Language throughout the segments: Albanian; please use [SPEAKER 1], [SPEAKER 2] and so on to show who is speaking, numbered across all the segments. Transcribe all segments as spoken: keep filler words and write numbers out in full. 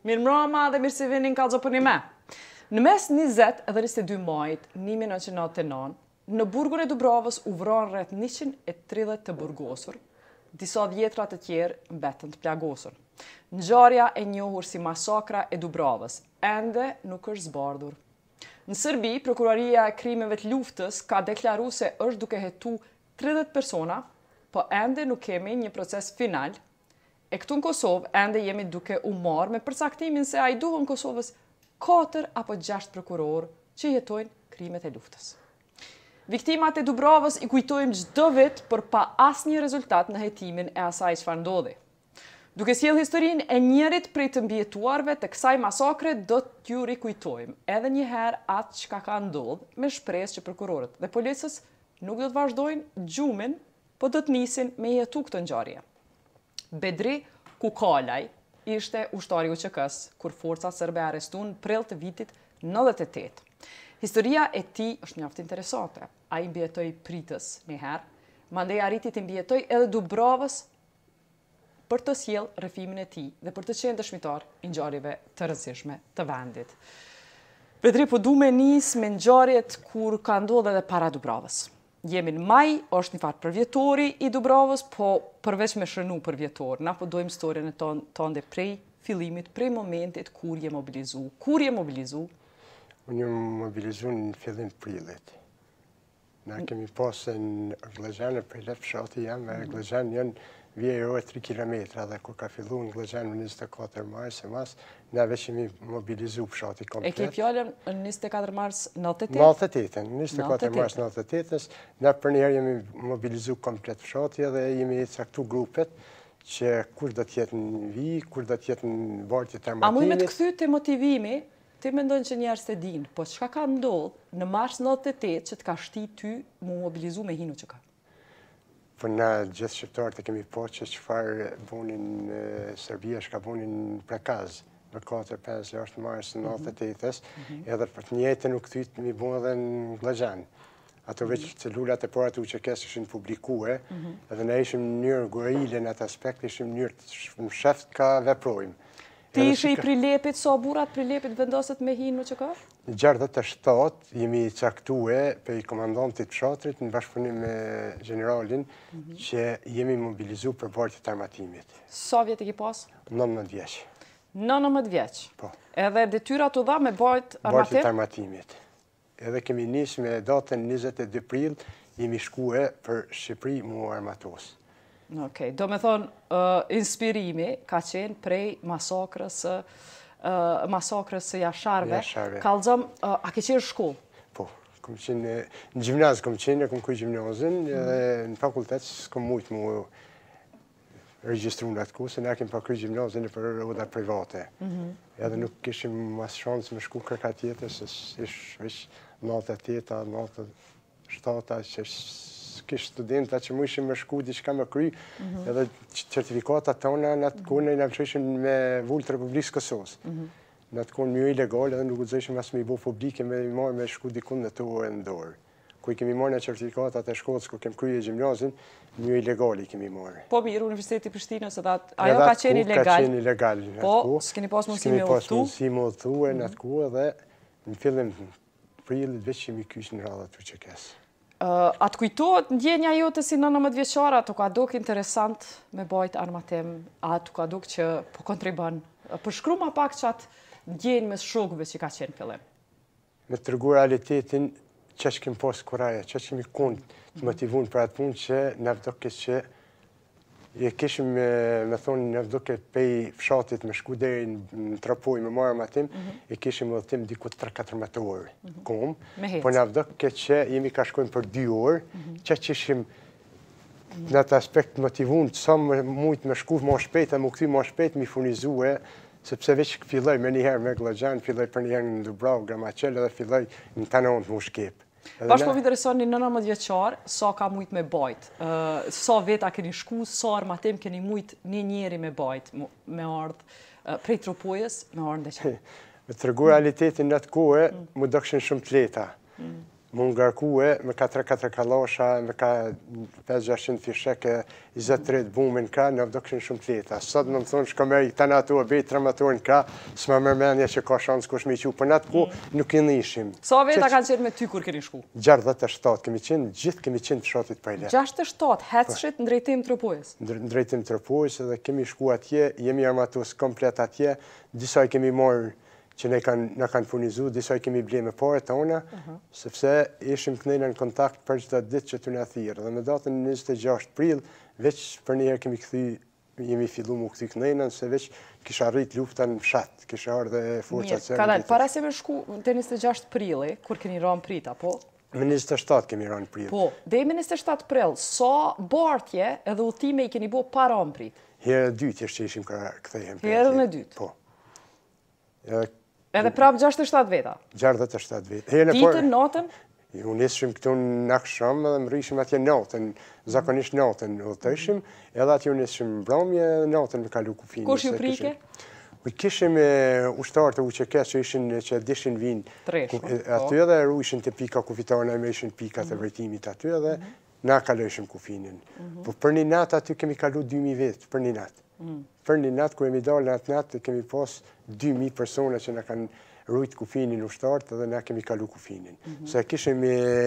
[SPEAKER 1] Mirë mbrëma dhe mirë se vini në Kallxo për një me. Në mes njëzet edhe njëzet e dy majit një mijë e nëntëqind e nëntëdhjetë e nëntë, në burgun e Dubrovës u vron rreth njëqind e tridhjetë të burgosur, disa dhjetra të tjerë mbetën të plagosur. Ngjarja e njohur si masakra e Dubrovës ende nuk është zbardhur. Në Serbi, Prokuroria e Krimeve të Luftës ka deklaruar se është duke hetu tridhjetë persona, po ende nuk kemi një proces final. E këtu në Kosovë, ende jemi duke u marrë me përcaktimin se a i duhen Kosovës katër apo gjashtë prokurorë që jetojnë krimet e luftës. Viktimat e Dubrovës i kujtojmë çdo vit për pa asnjë rezultat në hetimin e asaj çfarë ndodhi. Duke sjellë historinë e njërit prej të mbijetuarve të kësaj masakre, do t'ju rikujtojmë edhe një herë atë çka ka ndodhur, me shpresë që prokurorët dhe policës nuk do të vazhdojnë gjumin, po do të nisin me jetu këtë ngjarje. Bedri Kukalaj ishte ushtari u q k-s, kur forcat serbe arrestuan në prill të vitit nëntëdhjetë e tetë. Historia e tij është mjaft interesante. Ai mbijetoi Pritës një herë, mandej arriti të mbijetoj edhe Dubrovës për të sjellë rrëfimin e tij dhe për të qenë dëshmitar i ngjarjeve të rëndësishme të vendit. Bedri, po du me nis me ngjarjet kur ka ndodhur edhe para Dubrovës. Jemi në maj, është një farë përvjetori i Dubrovës, po përveç me shënu përvjetor, na po dojmë historinë tonë dhe prej fillimit, prej momentit kur je mobilizu. Kur je mobilizu?
[SPEAKER 2] Unë jam mobilizu në fillim prillit. Na kemi pasë në Glazhanë, për letë fshati jam, e Glazhanë janë vjejë ore tri kilometra, dhe kur ka fillu në Glazhanë në njëzet e katër mars e mas, ne veç jemi mobilizu fshati komplet.
[SPEAKER 1] E ke fjallën në njëzet e katër mars nëntëdhjetë e tetë?
[SPEAKER 2] nëntëdhjetë e tetë, në njëzet e katër mars nëntëdhjetë e tetës, ne për njerë jemi mobilizu komplet fshati dhe jemi caktu grupet që kur do t'jetë në vi, kur do t'jetë në vartje të armatimit.
[SPEAKER 1] A muj me të këthy të motivimi, ti mendojnë që njerës të din, po çka ka ndodhë në mars nëntëdhjetë e tetë që t'ka shti ty mu mobilizu me hinu që ka?
[SPEAKER 2] Po na gjithë shqiptarët e kemi po që qëfar bonin në Serbia, shka bonin në Prekaz, në katër pesë gjashtë mars nëntëdhjetë e tetës, edhe për të njëjtën nuk këtyt mi bo edhe në Glazhanë. Ato veç celulat e parat u që kesë ishin publikue, edhe ne ishim në njërë gorile në atë aspekt, ishim në njërë në sheft ka veprojmë.
[SPEAKER 1] Ti ishe i prilepit, so burat prilepit vendoset me hinu që ka?
[SPEAKER 2] Në gjardhët e shtatë jemi caktue për i komandantit fshatrit në bashkëpunim me generalin që jemi mobilizu për bartje të armatimit.
[SPEAKER 1] Sa vjetë i ki pas?
[SPEAKER 2] nëntëmbëdhjetë vjeç.
[SPEAKER 1] nëntëmbëdhjetë vjeç?
[SPEAKER 2] Po.
[SPEAKER 1] Edhe detyra të dha me bajt armatim?
[SPEAKER 2] Bartje të armatimit. Edhe kemi nis me datën njëzet e dy prill, jemi shkue për Shqipëri mu armatos.
[SPEAKER 1] Okej, do me thonë, inspirimi ka qenë prej masakrës masakrës së jasharve. Kallxom, a ke qenë shkollë?
[SPEAKER 2] Po, kom qenë në gjimnaz, kom qenë, kom kuj gjimnazin, edhe në fakultet s'kom mujtë mu regjistru në atë ku, se ne kem pa kuj gjimnazin për oda private. Edhe nuk kishim mas shansë me shku kërka tjetër, se ish veç nëntëdhjetë e teta, nëntëdhjetë e shtata, që kish studenta që mu ishim me shku diçka me kry, edhe certifikata tona në atë kone në nëmqëshim me vullë të Republikës Kosovës. Në atë kone mjë ilegal edhe nuk uzëshim as me i bo publike me i marrë me shku dikun në të orë e ndorë. Kuj kemi marrë në certifikatat e shkollës, ku kem kryje gjimnazin, mjë ilegali kemi marrë.
[SPEAKER 1] Po mirë, Universiteti Prishtinës, edhe ajo ka qenë ilegal.
[SPEAKER 2] Ka qenë ilegal.
[SPEAKER 1] Po, s'keni pas mundësi me udhëtu.
[SPEAKER 2] S'keni pas mundësi me udhëtu e në atë ku edhe në fillim prillit veç që mi kysh në radhat u që kesë.
[SPEAKER 1] A të kujtohet ndjenja jote si nëntëmbëdhjetë vjeçare, ato ka duk interesant me bajt armatim, a të ka duk që po kontribon? Përshkru ma pak që atë ndjenjë mes shokëve që ka qenë fillim.
[SPEAKER 2] Me të rëgu realitetin, që që kemë posë kuraja, që që kemi kundë të motivun për atë punë që në vdoke që e kishim, me thonë, në vdoke pej fshatit me shku deri në trapoj me marë armatim, e kishim udhëtim diku tre katërmbëdhjetë orë kom, po në vdoke që jemi ka shkojmë për dy orë, që që ishim në atë aspekt motivun, sa mujtë me shku ma shpejt, e mu këty ma shpejt mi furnizue, sepse veç filloj me njëherë me Glazhanë, filloj për njëherë në Dubravë, Gramacel, edhe filloj në Tanont mu shkep.
[SPEAKER 1] Bashkë po intereson një nëntëmbëdhjetë vjeçar, sa ka mujt me bajt? Sa veta keni shku, sa armatim keni mujt një njeri me bajt, me ardhë prej Tropojës, me ardhë ndeqen?
[SPEAKER 2] Me të rëgu realitetin në atë kohë, mu dëkshin shumë të leta. Më ngarkue, me ka tre katër kalosha, me ka pesë gjashtëqind fisheke, njëzet tridhjetë bumin ka, në do këshin shumë të leta. Sot më më thonë, shko me i të nato e bej, tre motorin ka, s'ma mërmenja që ka shansë kush me i qu, për natë ku nuk i nishim.
[SPEAKER 1] Sa veta kanë qenë me ty kur keni shku?
[SPEAKER 2] gjashtëdhjetë e shtatë, kemi qenë, gjithë kemi qenë të shotit për e letë.
[SPEAKER 1] gjashtëdhjetë e shtatë, hecshit në drejtim Tropojës?
[SPEAKER 2] Në drejtim Tropojës, edhe kemi shku atje, jemi armatus komplet atje, disa i kemi marrë që ne kanë kanë furnizu, disa i kemi ble me pare tona, sepse ishim kënejnë në kontakt për çdo ditë që të në thirë. Dhe me datën njëzet e gjashtë prill, veç për njëherë kemi këthy, jemi fillu mu këthy kënejnë, se veç kisha rrit lufta në fshat, kisha ardhe forcat
[SPEAKER 1] se... Mirë, ka dalë, para se me shku të njëzet e gjashtë prilli, kur keni ranë prita, po?
[SPEAKER 2] Me njëzet e shtatë kemi ranë prill.
[SPEAKER 1] Po, dhe me njëzet e shtatë prill, sa bartje edhe udhëtime i keni bo para ranë prit?
[SPEAKER 2] Herë e dytë që ishim këthejhem.
[SPEAKER 1] Herën e dytë?
[SPEAKER 2] Po.
[SPEAKER 1] Edhe prapë gjashtëdhjetë e shtatë veta?
[SPEAKER 2] gjashtëdhjetë e shtatë veta.
[SPEAKER 1] Ditën, natën?
[SPEAKER 2] U nisëshim këtu në aksham dhe më rishim atje natën, zakonisht natën udhëtojshim, edhe atje u nisëshim mbrëmje natën me kalu kufinë.
[SPEAKER 1] Kush ju prike?
[SPEAKER 2] Kishim ushtarë të U Q K që ishin që dishin vinë aty edhe ru ishin të pika kufitarë, na me ishin pika të vrejtimit aty edhe na kalojshim kufinin. Po për një natë aty kemi kalu dy mijë vetë, për një natë. Për një natë, ku e mi dalë në atë natë, kemi pas dy mijë persona që na kanë rujt kufinin ushtarët edhe na kemi kalu kufinin. Se kishim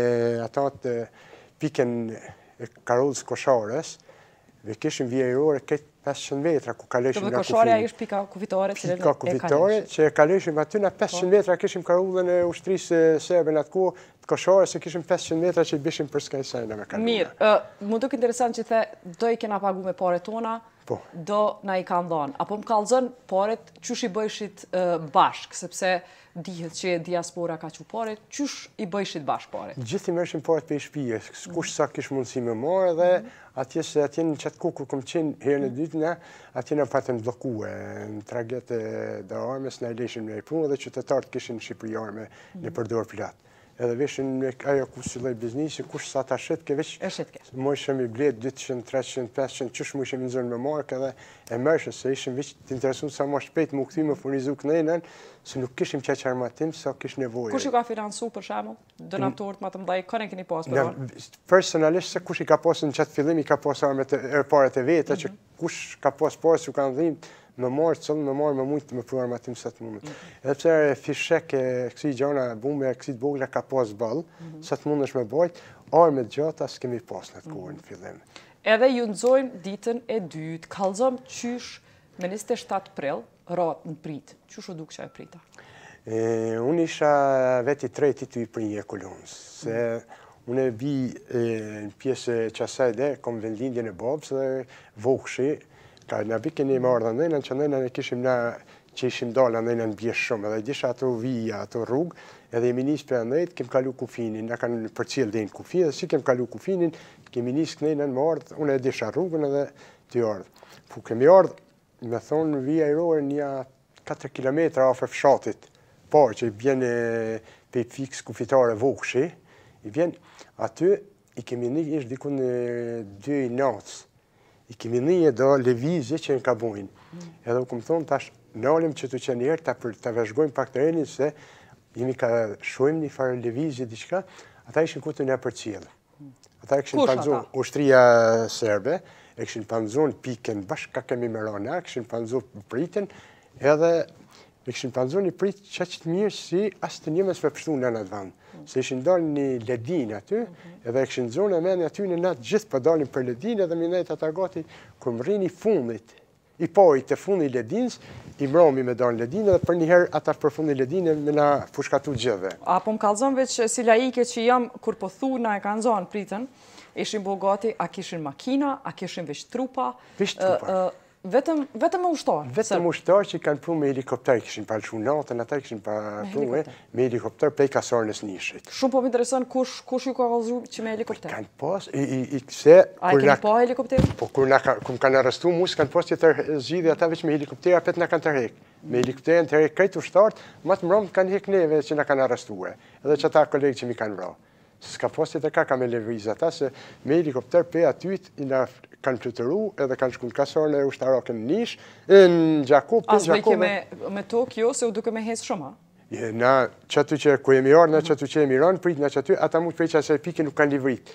[SPEAKER 2] ata të piken e karullës kosharës, dhe kishim vjerore këtë pesëqind metra ku kalëshim
[SPEAKER 1] na
[SPEAKER 2] kufinin.
[SPEAKER 1] Të kosharja ishtë pika kufitare që
[SPEAKER 2] Pika kufitare që e kalëshim aty na pesëqind metra kishim karullën e ushtrisë serbe në atë ku të kosharës se kishim pesëqind metra që i bishim për skajsajna me kalullën.
[SPEAKER 1] Mirë, mu duk interesant që the do i kena pagu me pare tona, do na i kanë dhanë. Apo më kallëzën paret qysh i bëjshit bashk, sepse dihet që diaspora ka që paret, qysh i bëjshit bashk paret?
[SPEAKER 2] Gjithë i mërshim paret për i shpije, kush sa kish mundësi me marë dhe atje se atje në qatë ku kur kom qenë herën e dytë në, atje në patën blokue, në traget e dhe armes, në e leshim në e punë dhe qytetarët kishin Shqipëri arme në përdor platë. Edhe veshin me ajo ku si loj biznisi, kush sa ta shet ke veç...
[SPEAKER 1] E shet ke.
[SPEAKER 2] Mo ishëm i blet dyqind, treqind, pesëqind, qysh mu ishëm i nëzërën me mark edhe e mërshë, se ishëm veç të interesu sa ma shpejt mu këthy me furnizu kënejnën, se nuk kishim qaq armatim, sa kish nevojë.
[SPEAKER 1] Kush i ka finansu për shemë? Donatorët ma të mdaj, kërën keni pas për armë?
[SPEAKER 2] Personalisht, se kush i ka pas në qatë fillim, i ka pas armet e paret e veta, që kush ka pas pas që kanë dhimt, me marë cëllë, me marë me mujtë me pru armatim sa të mundët. Edhe pse fishek e kësi gjana bume, e kësi bogla ka pas balë, sa të mundësh me bajt, armet gjata s'kemi pas në të kohë në fillim.
[SPEAKER 1] Edhe ju nëzojmë ditën e dytë, kalzëm qysh me njëzet e shtatë prill, ratë në pritë. Qysh u duk që e prita?
[SPEAKER 2] Unë isha veti treti të i prinje e kolonës, se unë e bi në pjesë qasaj dhe, kom vendlindje në babës dhe vokshi, ka në bi keni marrë dhe nëjnën, që nëjnën e kishim na që ishim dalë nëjnën bjesh shumë, edhe disha ato vija, ato rrugë, edhe jemi njës për nëjtë, kem kalu kufinin, na kanë për cilë dhe në kufi, edhe si kem kalu kufinin, kemi njës kënejnën më ardhë, unë e disha rrugën edhe të ardhë. Po kemi ardhë, me thonë, vija i rorë një katër kilometra afer fshatit, parë që i bjen pe fix kufitare vokshi, i bjen aty, i kemi një ishtë dikun dy i natës, i kemi një do levizje që në ka bojnë. Edhe u këmë thonë, tash nalim që të qenë njerë, të vazhgojmë pak të renin, se jemi ka shojmë një farë levizje diqka, ata ishin ku të një për cilë. Ata e këshin panzon ushtria serbe, e këshin panzon piken bashkë ka kemi me rana, këshin panzon pritin, edhe e këshin panzon një prit që që të mirë si asë të njëmës me pështu në në të vanë. Se ishin dalë një ledin aty, edhe e këshin zonë e meni aty në natë gjithë për dalin për ledin, edhe minajt ata gati, kër më rini fundit, i pojt të fundi ledins, i mromi me dalë ledin, edhe për njëherë ata për fundi ledin e me na fushkatu gjithve.
[SPEAKER 1] Apo më kalzon veç si laike që jam, kur po thu na e kanë zonë pritën, ishin bo gati, a kishin makina, a kishin veç trupa,
[SPEAKER 2] Veç trupa.
[SPEAKER 1] Vetëm vetëm me ushtarë.
[SPEAKER 2] Vetëm ushtarë që kanë pru me helikopter, kishin palëshu natën, ata kishin pru me helikopter prej kasarnës nishit.
[SPEAKER 1] Shumë po më interesën kush kush ju ka kallëzu që me helikopter?
[SPEAKER 2] Kanë pas, i se...
[SPEAKER 1] A e keni pa helikopter?
[SPEAKER 2] Po, kur kanë arrestu mu, s'kanë pas që të zhidhi ata veç me helikopter, apet në kanë të rek. Me helikopterin të rek krejt ushtarët, ma të mërëmë kanë hek neve që në kanë arrestuhe. Edhe që ata kolegë që mi kanë vra. S'ka pas që të ka ka me levriz ata, se me helikopter pe atyt kanë plutëru edhe kanë shku në kasarën e ushtarakën në nish, në Gjakop, për Gjakop.
[SPEAKER 1] As me me tokë jo, se u duke me hes shumë,
[SPEAKER 2] Na që aty që ku jemi ardhur, na që aty që jemi rënë, prit na që aty, ata mund të prej që asaj pike nuk kanë livrit.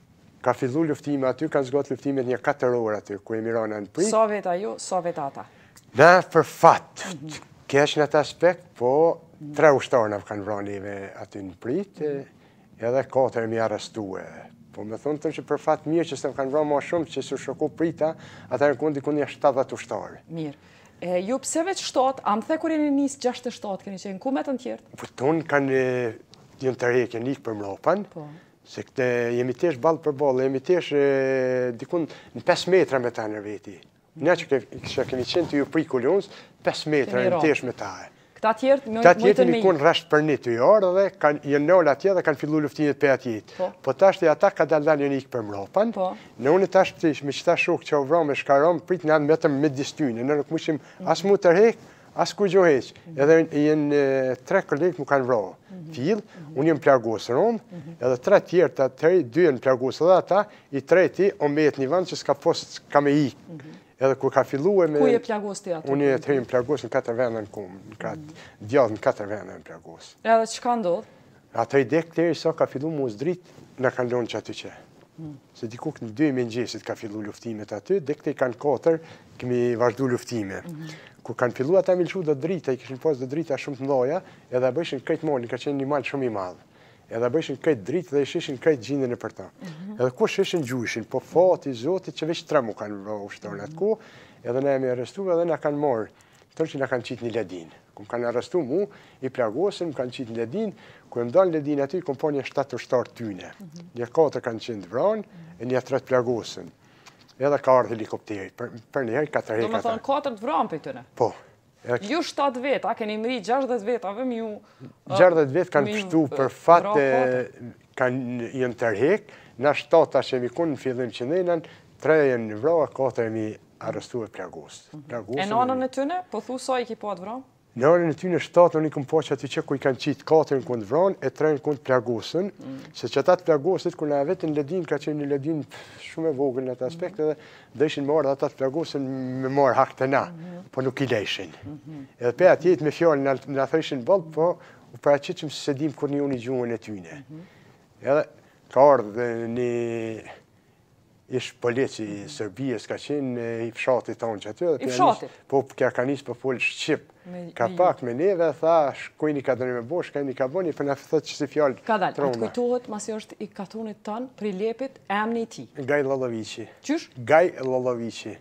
[SPEAKER 2] Ka fillu luftimi aty, kanë zgjat luftimet një katër orë aty, ku jemi rënë në prit.
[SPEAKER 1] Sa veta ju, sa veta ata?
[SPEAKER 2] Na për fat, kesh në atë aspekt, po tre ushtarë na kanë vrarë neve aty në prit, edhe katër mi arrestue. Po me thonë të që për fat mirë që s'e kanë vrarë më shumë që s'u shoku prita, ata në kundi kundi shtatëdhjetë ushtarë.
[SPEAKER 1] Mirë. E, ju pse veç shtatë, a më the kur jeni nisë gjashtë shtatë, keni qenë ku me të në tjertë?
[SPEAKER 2] Po tonë kanë jënë të rejke nikë për mropan,
[SPEAKER 1] Po.
[SPEAKER 2] se këte jemi tesh balë për balë, jemi tesh dikun në pesë metra me ta në veti. Ne që ke, kemi qenë të ju pri kuljons, pesë metra në tesh me ta.
[SPEAKER 1] Këta tjertë më
[SPEAKER 2] Këta
[SPEAKER 1] mujtën
[SPEAKER 2] tjertë
[SPEAKER 1] me
[SPEAKER 2] një kun rrasht për një të jarë dhe jenë nëllë atje dhe kanë fillu luftimet për atjet.
[SPEAKER 1] Po.
[SPEAKER 2] Po tashtë e ata ka dalë dalë një nikë për mropan.
[SPEAKER 1] Po.
[SPEAKER 2] Në unë tashtë me qëta shokë që ovra me shkarom, prit në anë metëm me distyne. Në nuk mushim as mu të rhek, as ku gjoheq. Edhe jenë tre kolegë mu kanë vra. Fil, unë jem plagosë rëmë, edhe tre tjerë të tëri, dy jenë plagosë dhe ata, i treti o mbehet një vend që s'ka posë ka me ikë. Edhe kur ka fillu e me...
[SPEAKER 1] Ku je plagos të atë?
[SPEAKER 2] Unë e të hejmë plagos në katër vende në kumë, në katë, djallë në katër vende në plagos.
[SPEAKER 1] Edhe që ka ndodhë?
[SPEAKER 2] Ata i dekë të sa ka fillu mu zdrit, në kanë lonë që aty që. Se dikuk në dy mëngjesit ka fillu luftimet aty, dekë të i kanë katër, kemi vazhdu luftime. Kur kanë fillu ata me lëshu dhe drita, i kishin pas dhe drita shumë të ndoja, edhe bëshin këtë malin, ka qenë një mal shumë i madhë. Edhe bëshin këtë dritë dhe ishin këtë gjindën e për ta. Edhe kush ishin gjushin, po fati, zotit, që veç tre mu kanë vë ushtarë në atë ku, edhe ne jemi arrestu edhe na kanë morë, tërë që na kanë qitë një ledin. Këm kanë arrestu mu, i plagosën, më kanë qitë një ledin, ku e më dalë ledin aty, këm po një shtatë ushtarë tyne. Një katër kanë qenë vranë, e një tretë plagosën. Edhe ka ardhë helikopteri, për një herë katër herë.
[SPEAKER 1] Do me thonë katër të vranë për tëne?
[SPEAKER 2] Po.
[SPEAKER 1] Ju shtatë veta, keni mri gjashtëdhjetë vetave, mi ju...
[SPEAKER 2] gjashtëdhjetë vetë kanë pështu për fatë kanë jenë tërhek, na shtatë ashtë jemi kunë në fillim që nëjnën, tre jenë në vraë, katër jemi arrestu e plagosë.
[SPEAKER 1] E nanën e tëne, po thu sa i ki po atë vranë?
[SPEAKER 2] Në anën e ty në shtatë, në një këmë po që aty që ku i kanë qitë katër në kundë vranë, e tre në kundë plagosën, se që atat plagosit, kur në vetë në ledin, ka qenë një ledin shumë e vogël në atë aspekt, edhe dhe ishin marrë dhe atat plagosën me marrë hak të na, po nuk i lejshin. Edhe pe atjet me fjallë në thëshin balë, po u paraqitshim se dim kur një unë i gjuhën e tyne. Edhe ka ardhë një ish polici i Serbijës ka qenë i fshatit tonë që aty.
[SPEAKER 1] I fshatit?
[SPEAKER 2] Po, kja ka njësë për folë Shqip. Ka pak me neve, tha, shkojni ka dërë me bo, shkojni ka boni, për në thëtë që si fjallë
[SPEAKER 1] Ka dalë, a të kujtohet, masi është i katonit tanë, për i lepit, emni ti?
[SPEAKER 2] Gaj Lolovici.
[SPEAKER 1] Qysh?
[SPEAKER 2] Gaj Lolovici.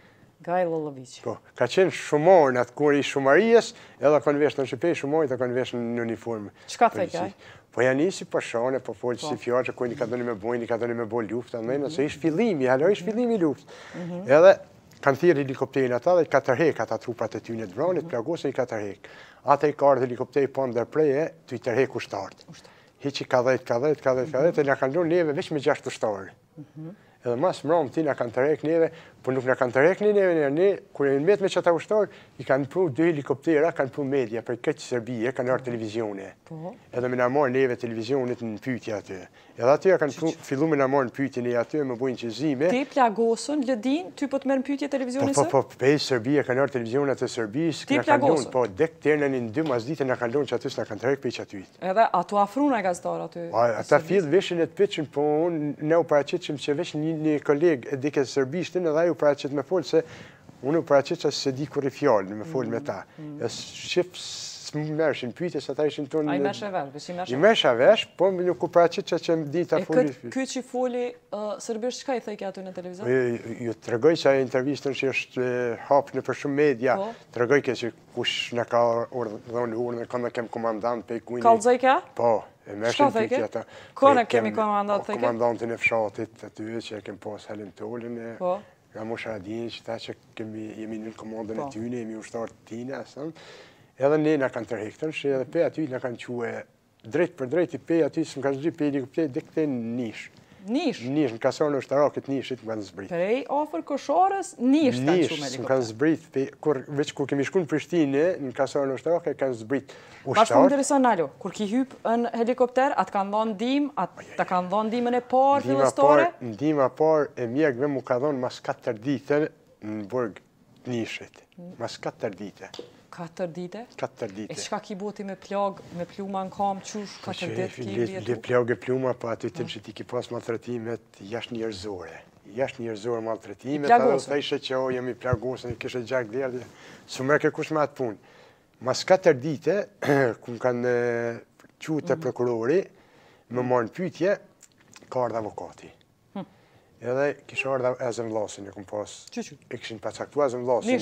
[SPEAKER 1] Gaj Lolovici.
[SPEAKER 2] Po, ka qenë shumor në atë kur i shumarijës, edhe kanë vesh në Shqipej, shumorit e kanë vesh në uniformë.
[SPEAKER 1] Qka të thekaj?
[SPEAKER 2] Po janë nisi për shane, po folë që si fjallë që kujnë ka dëni me bojnë, ka dëni me bojnë luftë, nëjnë, se ishë fillimi, halë ishë fillimi luftë. Edhe kanë thirë helikopterin ata dhe i katërhek ata trupat e tyne të vranit, plagosën i katërhek. Ata i ka ardhë helikopteri pa ndër preje, të i tërhek ushtartë. Hiqi ka dhejt, ka dhejt, ka dhejt, ka dhejt, e nga kanë lënë neve veç me gjashtë ushtarë. Edhe mas mramë ti nga kanë tërhek neve, por nuk nga kanë tërhek një neve një ne, kur e në met me qëta ushtarë, i kanë pru dy helikoptera, kanë pru media, për këtë Serbije, kanë arë televizione. Edhe me në marë neve televizionit në pytja aty. Edhe atyja kanë fillu me në marë në pytje një aty, me bujnë qëzime.
[SPEAKER 1] Ti plagosën, lëdin, ty po të merë në pytje televizionit së?
[SPEAKER 2] Po, po, pej Serbije, kanë arë televizionat e Serbijës,
[SPEAKER 1] Ti plagosën?
[SPEAKER 2] Po, dek tërë në një dy mas dite në kanë lonë që atys në kanë tërhek pej që atyjt.
[SPEAKER 1] Edhe ato afruna gazetar aty?
[SPEAKER 2] Ata fillë veshin e të pëtëshin, po unë ne u paraqitshim që vesh një kolegë e dike Serbishtin edhe u paraqit me folë se unë u paraqit që se di kur i fjallë me folë me ta. Shqip s'më mërshin pyjtje se ta ishin tonë...
[SPEAKER 1] A i mërshe vesh, besh i mërshe vesh?
[SPEAKER 2] I mërshe vesh, po nuk u paraqit që që më di ta foli...
[SPEAKER 1] E këtë që i foli Serbisht, qka i thejke aty në televizor?
[SPEAKER 2] Ju të regoj që ajo intervjistën që është hapë në për shumë media, të regoj ke që kush në ka dhoni urë në kënë kem komandant pe i kujni...
[SPEAKER 1] Kalzoj ka?
[SPEAKER 2] Po. Shka
[SPEAKER 1] theke? Kone kemi komandant theke?
[SPEAKER 2] Komandantin e fshatit aty që e kem pas Halin Tolin e Ramusha Adin që ta që jemi në komandën e tyne, jemi ushtarë të tine, asën. Edhe ne nga kanë tërhektën, që edhe pe aty nga kanë quë drejt për drejt i pe aty së më kanë zhri pe helikopter dhe këte nish.
[SPEAKER 1] Nish?
[SPEAKER 2] Nish, në kasarë në ushtarakit nishit më kanë zbrit.
[SPEAKER 1] Prej ofër koshorës, nish të në qumë helikopter.
[SPEAKER 2] Nish, më kanë zbrit, veç kur kemi shku në Prishtinë, në kasarë në ushtarakit kanë zbrit ushtarë.
[SPEAKER 1] Bashkë më intereson, Nalo, kur ki hypë në helikopter, atë kanë dhonë dim, atë të kanë dhonë dimën e parë fillestore?
[SPEAKER 2] Ndima parë e mjekve mu ka dhonë mas katër dite në burg nishit. Mas katër dite.
[SPEAKER 1] Katër dite?
[SPEAKER 2] Katër
[SPEAKER 1] E
[SPEAKER 2] dite.
[SPEAKER 1] çka ki boti me plag, me pluma në kam, qush, katër ditë ki
[SPEAKER 2] Le
[SPEAKER 1] vjetu?
[SPEAKER 2] plagë pluma, po aty tim që ti ki pas maltretimet jashtë njerëzore. Jashtë njerëzore maltretimet, edhe të ishe që o jemi plagosën, i kishe gjak dherë, su me ke kush me atë punë. Mas katër dite, ku më kanë qu të prokurori, më marrën pyetje, ka ardhë avokati. Edhe kishe ardhë Ezem Vlasin, e kom pas, e kishin pacaktu Ezem Vlasin,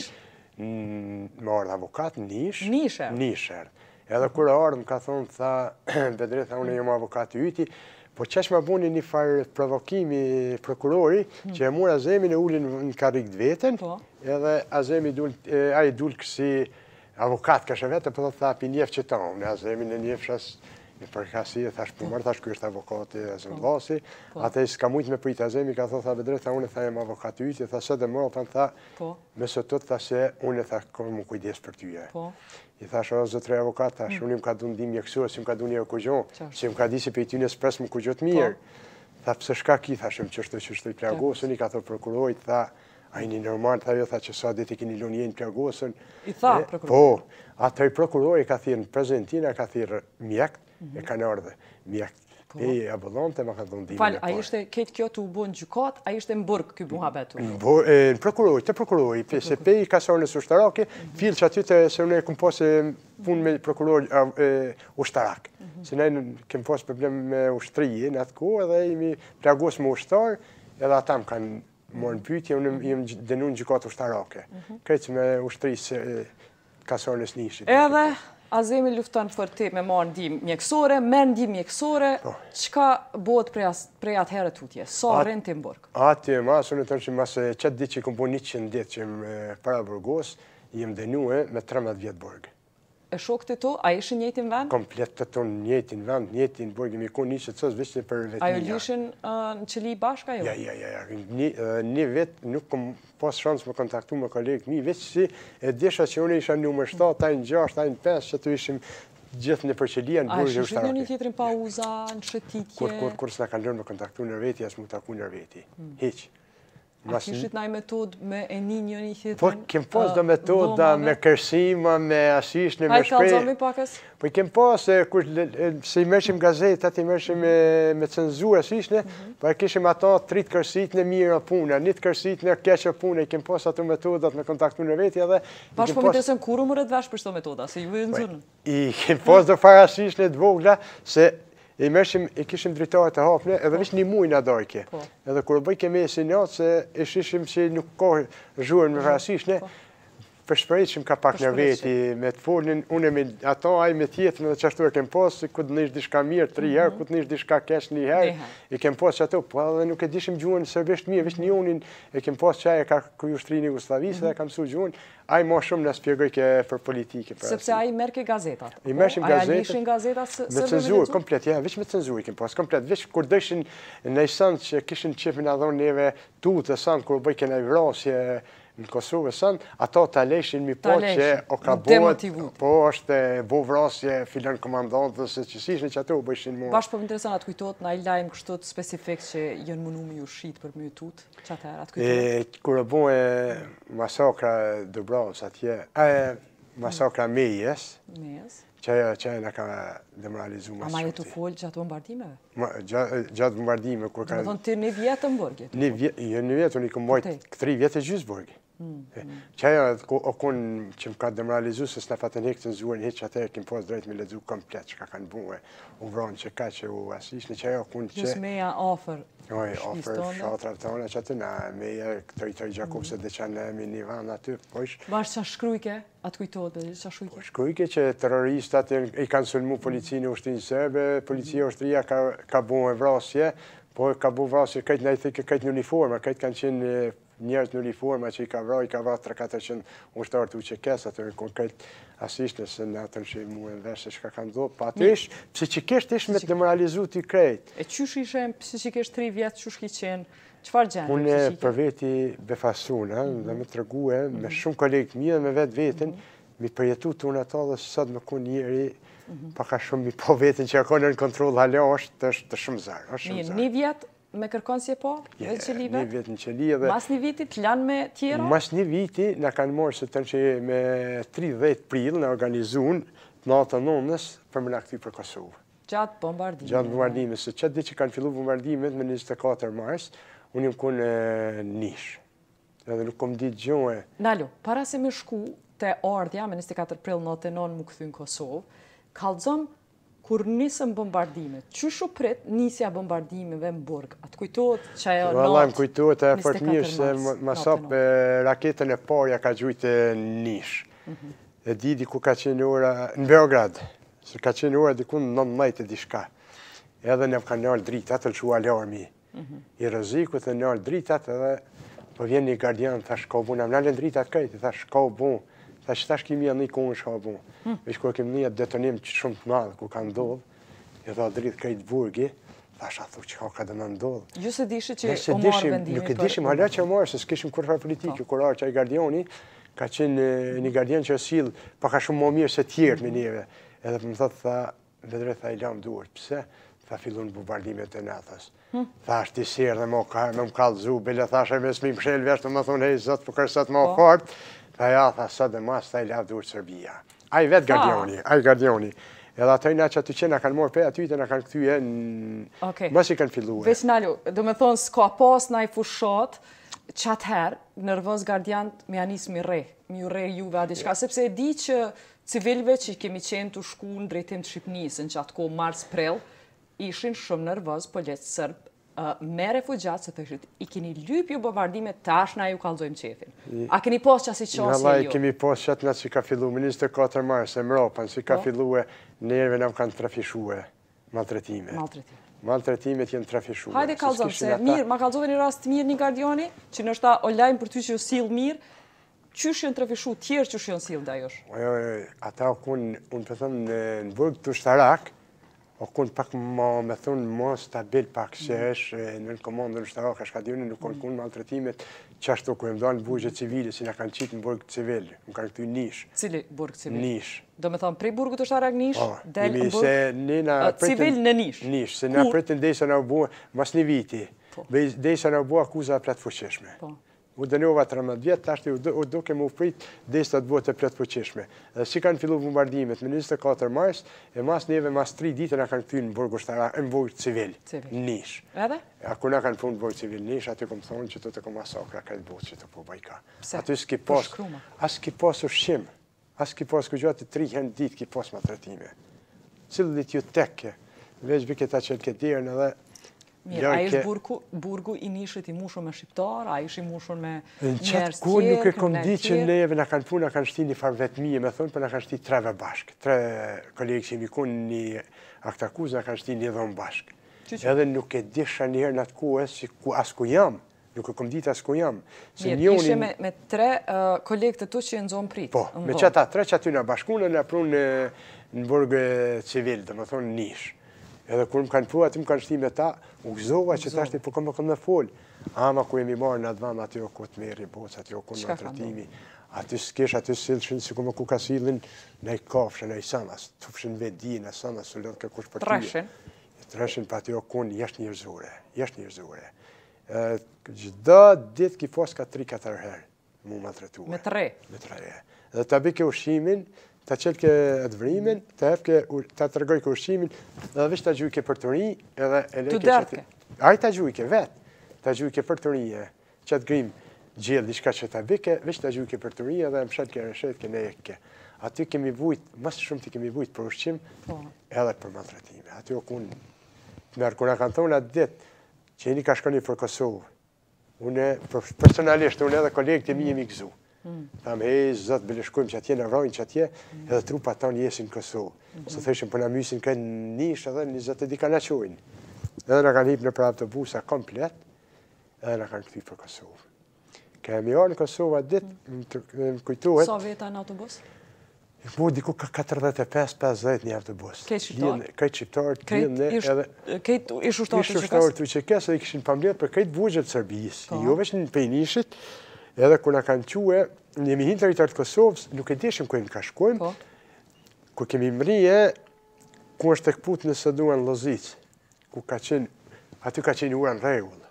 [SPEAKER 2] më ardhë avokat, nish,
[SPEAKER 1] Nisher.
[SPEAKER 2] nisher. Edhe kur ardhë, më ka thonë, tha, Bedri, tha, unë jam avokati yti, po qesh ma buni një farë provokimi prokurori, që e mur Azemin e ullin në karrikt vetën, edhe Azemi a i dul kësi avokat kështë vetë, po tha, pi njef që ta, unë Azemin e njefshas, në përkasi e thash përmër, thash kërë është avokati Ezem Vlasi, atë i s'ka mujtë me prit Azemi, ka thonë, tha, Bedri, tha, unë e tha, jem avokati yti, tha, së dhe më, tha, me së tëtë, tha, se unë e tha, këmë më kujdes për tyje. I thash, o, zëtëre avokat, thash, unë im ka du ndim mjekësua, si im ka du një kujgjon, si im ka di si pe i ty në spres më kujgjot mirë. Tha, pëse shka ki, thash, im qështë që shtë i plagosën, i ka thë prokurorit, tha, a i një normal, tha jo, tha që sa dit i kini lunë jenë plagosën.
[SPEAKER 1] I tha prokurorit?
[SPEAKER 2] Po, atër i prokurori ka thirë në prezentina, ka thirë mjekt, e ka në ardhe mjekt. E i abëllonte, ma ka dhënë dimin e
[SPEAKER 1] Falë, a
[SPEAKER 2] parë.
[SPEAKER 1] ishte ketë kjo të u bo në gjukat, a ishte më burg kjo buha betu?
[SPEAKER 2] Në prokurori, të prokurori, se pe i kasarën e ushtarake, filë që aty të se unë e këm posë punë me prokurori ushtarak. Se ne kem posë problem me ushtrije në atë kohë, edhe imi plagos me ushtar, edhe ata më kanë morë në pyetje, unë jem denu në gjukat ushtarake. Krejtë me ushtrisë kasarën e snishit.
[SPEAKER 1] Edhe Azemi lufton për ti me marrë ndim mjekësore, me ndim mjekësore, qka bëhet prej atë herë tutje? Sa rrën të më burg?
[SPEAKER 2] Ati e masë, unë të në që masë qëtë ditë që i kom po një qënë ditë që më para burgos, jem denue me tridhjetë vjetë burg.
[SPEAKER 1] E shok të to, a ishë njëtin vend?
[SPEAKER 2] Komplet të tonë njëtin vend, njëtin burg, mi ku një që të sësë vishtë për vetëminja.
[SPEAKER 1] A ju lishin në qëli bashka jo?
[SPEAKER 2] Ja, ja, ja, një vetë nuk kom pas shansë më kontaktu me kolegë, një vetë si e desha që unë isha numër shtatë, tajnë gjashtë, tajnë pesë, që të ishim gjithë në përqelia në burgë e ushtarake.
[SPEAKER 1] A ishë një tjetërin pa uza, në shëtitje?
[SPEAKER 2] Kur, kur, kur s'na kanë lërë me kontaktu në veti, as mu taku në veti. Heq.
[SPEAKER 1] A kishit naj metod me e një një një tjetërin?
[SPEAKER 2] Po, kem pas do metoda me kërsima, me asishne, me shprej.
[SPEAKER 1] Hajtë kalzami pakës?
[SPEAKER 2] Po, kem pas, se i mërshim gazetat, i mërshim me cenzur asishne, po e kishim ato trit kërsit në mirë puna, një të kërsit në keqë puna, i kem pas ato metodat me kontaktu në veti edhe...
[SPEAKER 1] Pash po më interesën kur u më rëtë vesh për shto metoda, se ju e në zërnë?
[SPEAKER 2] I kem pas do farë asishne të vogla, se i mërshim, i kishim dritarët e hapne, edhe vish një muj në dojke. Edhe kur bëj kemi e sinjat, se i shishim që nuk ka zhurën me farasishne, përshpërejshim ka pak në veti, me të folin, unë me ato, aj me tjetën edhe qashtu e kem pas, ku të nish dishka mirë tri herë, ku të nish dishka kesh një herë, i kem pas që ato, po edhe nuk e dishim gjuhën sërbisht mirë, vish një unin, e kem pas që aje ka kujushtrini Jugoslavisë dhe kam su gjuhën, aj ma shumë në spjegoj ke për politike.
[SPEAKER 1] Sepse aj merke gazetat?
[SPEAKER 2] I mershim gazetat.
[SPEAKER 1] Aja lishin gazetat së
[SPEAKER 2] me cenzur, komplet, ja, vish me cenzur i kem pas, komplet, vish kur dëshin në i sënë që kishin qepin adhon neve tutë e sënë, kur bëj kena i vrasje në Kosovë e sënë, ato ta leshin mi po që o ka bëhet, po është bo vrasje filan komandantës, që si ishën që ato u bëjshin mua.
[SPEAKER 1] Bashkë po më interesan atë kujtot, na i lajmë kështot specifik që jënë mënu me ju shqitë për më ju tutë, që atëherë atë kujtot?
[SPEAKER 2] Kërë bëhe masakra Dubrovës atje, masakra Mejes, që e në ka demoralizu ma shumë.
[SPEAKER 1] A ma jetu folë gjatë bombardimeve?
[SPEAKER 2] Gjatë bombardime.
[SPEAKER 1] Dhe më thonë të një vjetë në burgit?
[SPEAKER 2] Një vjetë, unë i këmë bojtë këtëri vjetë e gjysë burgit. Qaja o konë që më ka demoralizu, se s'na patën hekë të nëzuar një heqë atër, kemë posë drejtë me ledzu komplet që ka kanë buë, u vronë që ka që u asishë, në qaja o konë që...
[SPEAKER 1] Gjusë meja ofër
[SPEAKER 2] Oj, ofër shatrave tona që atë na, meja këtëri Gjakubse dhe që në emi një vanë aty, po ishë...
[SPEAKER 1] Bashë që shkrujke, atë kujtojtë, dhe që shkrujke?
[SPEAKER 2] Shkrujke që terroristat i kanë sulmu policinë e ushtrinë sërbe, policia e ushtria ka buë vrasje, po ka buë vrasje këtë në i thikë këtë në uniforma, këtë kanë qenë njerës në uniforma që i ka vraj, i ka vraj tre katër qind ushtarë të uqekes, atë në konkret asishtë nëse në atën që i mu e veshë që ka kanë do, pa të ishë, psikikisht ishë me të demoralizu të i krejt.
[SPEAKER 1] E qysh ishe psikikisht tri vjetë, qysh ki qenë, qëfar gjenë?
[SPEAKER 2] Unë për veti befasun, dhe me të rëgue, me shumë kolegë mjë dhe me vetë vetin, mi përjetu të unë ato dhe sot me ku njeri, pa ka shumë mi po vetin që ka në kontrol halja është të shumë zarë.
[SPEAKER 1] Një vjetë me kërkon si e po? Vetë qelive?
[SPEAKER 2] Një vit në qeli edhe...
[SPEAKER 1] Mas një vitit lanë me tjera?
[SPEAKER 2] Mas një viti në kanë morë se të në që me tridhjetë prill në organizun natën nënës për më në këty për Kosovë.
[SPEAKER 1] Gjatë bombardimit.
[SPEAKER 2] Gjatë bombardimit, se qëtë di që kanë fillu bombardimet me njëzet e katër mars, unë jëmë kunë nish. Edhe nuk kom ditë gjohë.
[SPEAKER 1] Nalu, para se me shku të ardhja me njëzet e katër prill natën nënë më këthy në Kosovë, kalzom kur nisën bombardimet, që shu prit nisja bombardimeve në burg? A të kujtohet që ajo natë?
[SPEAKER 2] Valla më kujtohet e fort mirë se ma sapë raketën e parja ka gjujtë nish. E didi ku ka qenë ora në Beograd, se ka qenë ora dikun nëntëmbëdhjetë e dishka. Edhe ne ka nalë dritat, të lëshu alarmi. I rëziku të nalë dritat edhe po vjen një gardian, thash ka bu, në më nalën dritat kajti, thash ka bu. Thash tash kimi janë një kohën shka bu. Vesh kur kemi një detonim që shumë të madhë ku ka ndodhë, e dha dritë krejt burgi, thash a thu që ka ka dhe në ndodhë.
[SPEAKER 1] Ju se dishi që o marë vendimi?
[SPEAKER 2] Nuk e dishim hala që o marë, se s'kishim kurfar politikë, kur arë që ai gardioni, ka qenë një gardian që osil, pa ka shumë më mirë se tjertë me neve. Edhe për më thotë, tha, vedre, tha i lam duart. Pse? Tha fillun bombardimet e natës. Thash ti sirë dhe më më kallëzu, bile thash e me s'mi mshelë vesh të më thonë, hej, zot, për kërësat më fartë. Tha ja, tha, sot dhe mas, tha i lavë duart Serbia. A i vetë gardioni, a i gardioni. Edhe atojna që aty qenë, kanë morë pe aty, të në kanë këtyje, mës i kanë filluar.
[SPEAKER 1] Veç Nalu, do me thonë, s'ka pas na i fushat, që atëherë, nërvëz gardiant me anis mi re, mi re juve a diçka, sepse e di që civilve që i kemi qenë të shku në drejtim të Shqipnisë, në që atë ko mars prill, ishin shumë nërvëz policisë sërbë, me refugjatë, se të ishit, i keni lyp ju bombardime, tash na ju kalzojmë qefin. A keni pas që asi qasje ju?
[SPEAKER 2] Në laj, kemi pas që atë nga që ka fillu, me njëzet e katër mars, e mrapan, që ka fillu e njerëve në më kanë trafishue maltretime.
[SPEAKER 1] Maltretime.
[SPEAKER 2] Maltretimet jenë trafishue.
[SPEAKER 1] Hajde kalzom, se mirë, ma kalzove një rast mirë një gardioni, që nështë ta o lajmë për ty që ju silë mirë, qysh jenë trafishu, tjerë qysh jenë silë da josh?
[SPEAKER 2] Ata o kun, unë për thëmë në burg të shtarak, o kun pak ma, me thunë, ma stabil pak se është në në komandën shtarak, a shkadionin, nuk konë kun maltretimet që ashtu ku e më dalë në burgje civile, si nga kanë qitë në burg civil, më kanë këtu nish.
[SPEAKER 1] Cili burg civil?
[SPEAKER 2] Nish.
[SPEAKER 1] Do me thonë, prej burgu të shtarak nish, del në
[SPEAKER 2] burg
[SPEAKER 1] civil në nish?
[SPEAKER 2] Nish, se na pritin dhe se na u bua, mas një viti, dhe se na u bua akuza pletë fuqishme. U dënova tridhjetë vjetë, tashti u duke më ufrit dhe se të bëhet të pletë fuqishme. Dhe si kanë fillu bombardimet me njëzet e katër mars, e mas neve mas tri ditë na kanë këty në burgu shtarak, në burg civil, nish.
[SPEAKER 1] Edhe?
[SPEAKER 2] A ku na kanë punë në burg civil nish, aty kom thonë që të të kom masakra këtë botë që të po bajka.
[SPEAKER 1] Pse?
[SPEAKER 2] Aty s'ki pas, as s'ki pas ushqim, as s'ki pas ku gjatë të tri hen ditë ki pas maltretime. Cilë dit ju tekke, veç bi këta që këtë dirën edhe
[SPEAKER 1] mirë, a ishtë burgu i nishit i mushur me shqiptar, a ishtë i mushur me njerës tjerë?
[SPEAKER 2] Ku nuk e kom di që neve në kanë punë, në kanë shti një farë vetëmije, me thonë, për në kanë shti treve bashkë. Tre kolegë që mi kun një aktakuz, në kanë shti një dhomë bashkë. Edhe nuk e disha njëherë në atë kohës, as ku jam, nuk e kom ditë as ku jam.
[SPEAKER 1] Mirë, ishe me tre kolegë të tu që në zonë pritë?
[SPEAKER 2] Po, me që ata tre që aty në bashkunë, në prunë në burgë civil, dhe me thonë nish. Edhe kur më kanë pru, aty më kanë shti me ta, u gëzova që ta shti, po kom më kom me folë. Ama ku jemi marë në atë vamë, aty o ku të meri botë, aty o ku në maltretimi. Aty s'kesh, aty s'ilëshin, si ku më ku ka s'ilin, në i kafshën, në i sanas, të fshin vedi, në sanas, së lëdhë kërkush për tyje.
[SPEAKER 1] Treshin?
[SPEAKER 2] Treshin, pa aty o ku në jeshtë njërzure, jeshtë njërzure. Gjda ditë ki pos ka tri katër herë, mu maltretuar.
[SPEAKER 1] Me tre?
[SPEAKER 2] Me tre. Dhe ta bike ushqimin, ta qelke atë vrimin, ta të rëgoj ke ushqimin, dhe vishë ta gjujke për të ri, edhe e leke...
[SPEAKER 1] Të derke?
[SPEAKER 2] A i ta gjujke, vetë. Ta gjujke për të ri, që atë grim gjellë, diçka që ta bike, vishë ta gjujke për të ri, edhe më shetke, reshetke, ne eke. Aty kemi vujt, mësë shumë ti kemi vujt për ushqim, edhe për maltretime. Aty o kun, mërë, kuna kanë thonë atë ditë, që jeni ka shkoni për Kosovë. Une, personalisht, unë edhe kolegët e mi jemi gëzu. Thamë, hej, zëtë, bile shkojmë që atje në vrojnë që atje, edhe trupa tonë jesin Kosovë. Së thëshim për në mysin këtë nish, edhe një zëtë e di ka në qojnë. Edhe në kanë hip në për autobusa komplet, edhe në kanë këty për Kosovë. Kemi arë në Kosovë atë ditë, më kujtohet...
[SPEAKER 1] Sa veta në autobus?
[SPEAKER 2] Po, diku ka katërdhjetë e pesë pesëdhjetë një autobus.
[SPEAKER 1] Kejtë shqiptarë?
[SPEAKER 2] Kejtë shqiptarë, edhe...
[SPEAKER 1] Kejtë ish ushtarë të
[SPEAKER 2] qëkës? Ish ushtarë të qëkës, edhe i këshin pamblet për kejtë burgjet Serbisë. Jo veç në pejnishit, edhe ku na kanë quë, njemi hinë territor të Kosovës, nuk e dishim ku e në ka shkojmë, ku kemi mrije, ku është të këput nësë duan Lozicë, ku ka qenë aty ka qenë ura në rregull.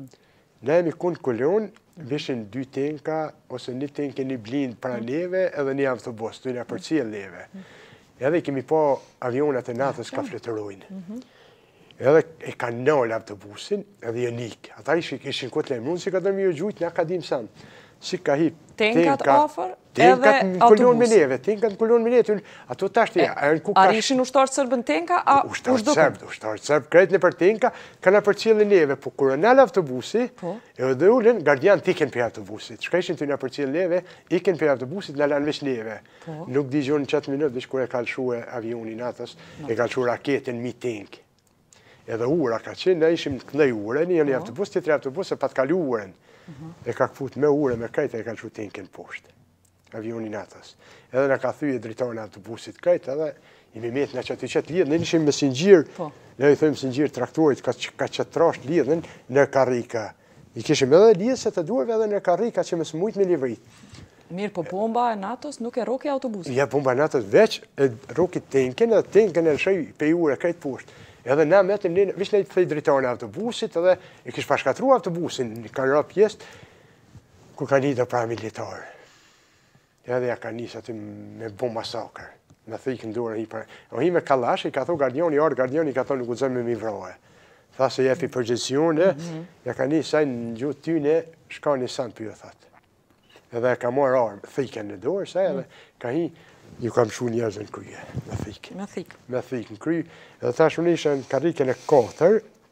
[SPEAKER 2] Ne jemi kund kulon, vishin dy tenka, ose një tenke një blind pra neve, edhe një autobus, të një për cilë neve. Edhe kemi po avionat e natës ka fletërojnë. Edhe e ka nëllë autobusin, edhe jënik. Ata ishin këtë lejmë, unë si ka dërmi ju gjujtë, nga ka dim sanë. Si ka hip
[SPEAKER 1] tenkat ofër edhe
[SPEAKER 2] tenkat në kulon me
[SPEAKER 1] autobus.
[SPEAKER 2] neve, tenkat në kulon me neve, ato tash të ja.
[SPEAKER 1] A rishin ushtarë sërbën tenka, a
[SPEAKER 2] Ushtarë
[SPEAKER 1] ushdukën?
[SPEAKER 2] sërbë, ushtarë sërbë, krejt në për tenka, kana për cilë neve, po kërë nëllë autobusi, e dhe ullën, gardian t'iken për autobusit. Shka ishin të në për cilë neve, iken për autobusit, në lanë vesh neve. Nuk di gjonë në qëtë minut, vish kërë e kalëshu e avionin atës, e kalëshu raketën mi tenk. Edhe ura ka qenë, ne ishim të këndaj uren, një autobus, tjetëri autobus, e pat kalu uren. E ka këput me ure, me krejt, e ka që tenken poshtë, avionin atës. Edhe në ka thyje dritarën autobusit krejt, edhe imi metë në që të qëtë lidhën, ne ishim me singjirë, ne i thëjmë singjirë traktorit, ka qëtë trasht lidhën në karika. I kishim edhe lidhë se të duheve edhe në karika që mësë mujtë me livrit.
[SPEAKER 1] Mirë, po bomba e natës nuk e roki autobusit.
[SPEAKER 2] Ja, bomba e natës veç e roki tenken, edhe tenken e lëshej pe ure krejt poshtë. Edhe na metëm një, vish ne i thëj dritarën autobusit, edhe i kish pashkatru autobusin, ka rra pjesë, ku ka një dhe pra militarë. Edhe ja ka njësë aty me bo masakër, me thikën dorë hi pra. O hi me kalash, i ka tho gardioni, arë gardioni, i ka tho nuk u zëmë me mi vrohe. Tha se jefi përgjësione, ja ka njësë saj në gjutë tyne, shka një sanë për ju thatë. Edhe ka marë arë, thikën në dorë, saj edhe ka hi, ju kam shu njerëzën në kryje, me thikë.
[SPEAKER 1] Me thikë.
[SPEAKER 2] Me thikë në kryje. Edhe ta shumë ishe në karikën e katër,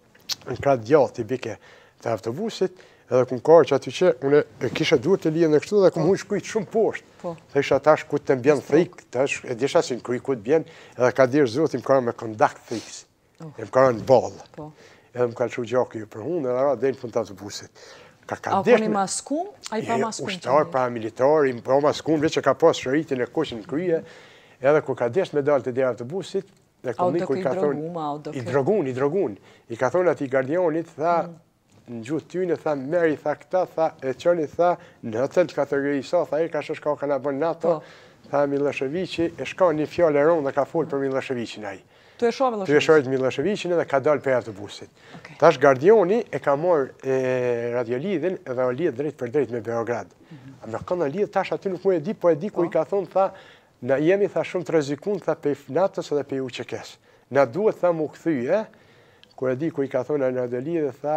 [SPEAKER 2] në kratë gjatë i bike të autobusit, edhe këmë karë që aty që, unë e kisha duhet të lijen në kështu dhe këmë hu shkujtë shumë poshtë. Dhe isha tash ku të mbjen thikë, tash e disha si në kryje ku të bjen, edhe ka dirë zotë i më karë me kondakt thikës, e më karë në balë. Edhe më ka lëshu gjakë ju për hunë, edhe ra dhe në fund të autobusit.
[SPEAKER 1] A po një maskun, a i pa maskun?
[SPEAKER 2] Ushtar, pra militar, i pa maskun, veç që ka pas shëritin e kushën në kryje, edhe ku ka desh me dalë të dhe autobusit, dhe
[SPEAKER 1] A u
[SPEAKER 2] këmë
[SPEAKER 1] do
[SPEAKER 2] ku i ka thonë, i drogun, i drogun, i ka thonë ati gardionit, tha, në gjutë tyne, tha, meri, tha këta, tha, e qëni, tha, në hotel të kategorisa, tha, e ka shë shka ka nga bën NATO, tha, Miloševiqi, e shka një fjallë e ronë dhe ka folë për Miloševiqin aji.
[SPEAKER 1] Tu e shoh Miloševiqin?
[SPEAKER 2] Tu e shoh Miloševiqin edhe ka dalë për autobusit. Tash gardioni e ka marrë radiolidhin edhe o lidh drejt për drejt me Beograd. A me këna lidh tash aty nuk mu e di, po e di ku i ka thonë, tha, na jemi tha shumë të rezikun, tha, pe natës edhe pe u qekes. Na duhet, tha, mu këthyje, ku e di ku i ka thonë në radiolidhe, tha,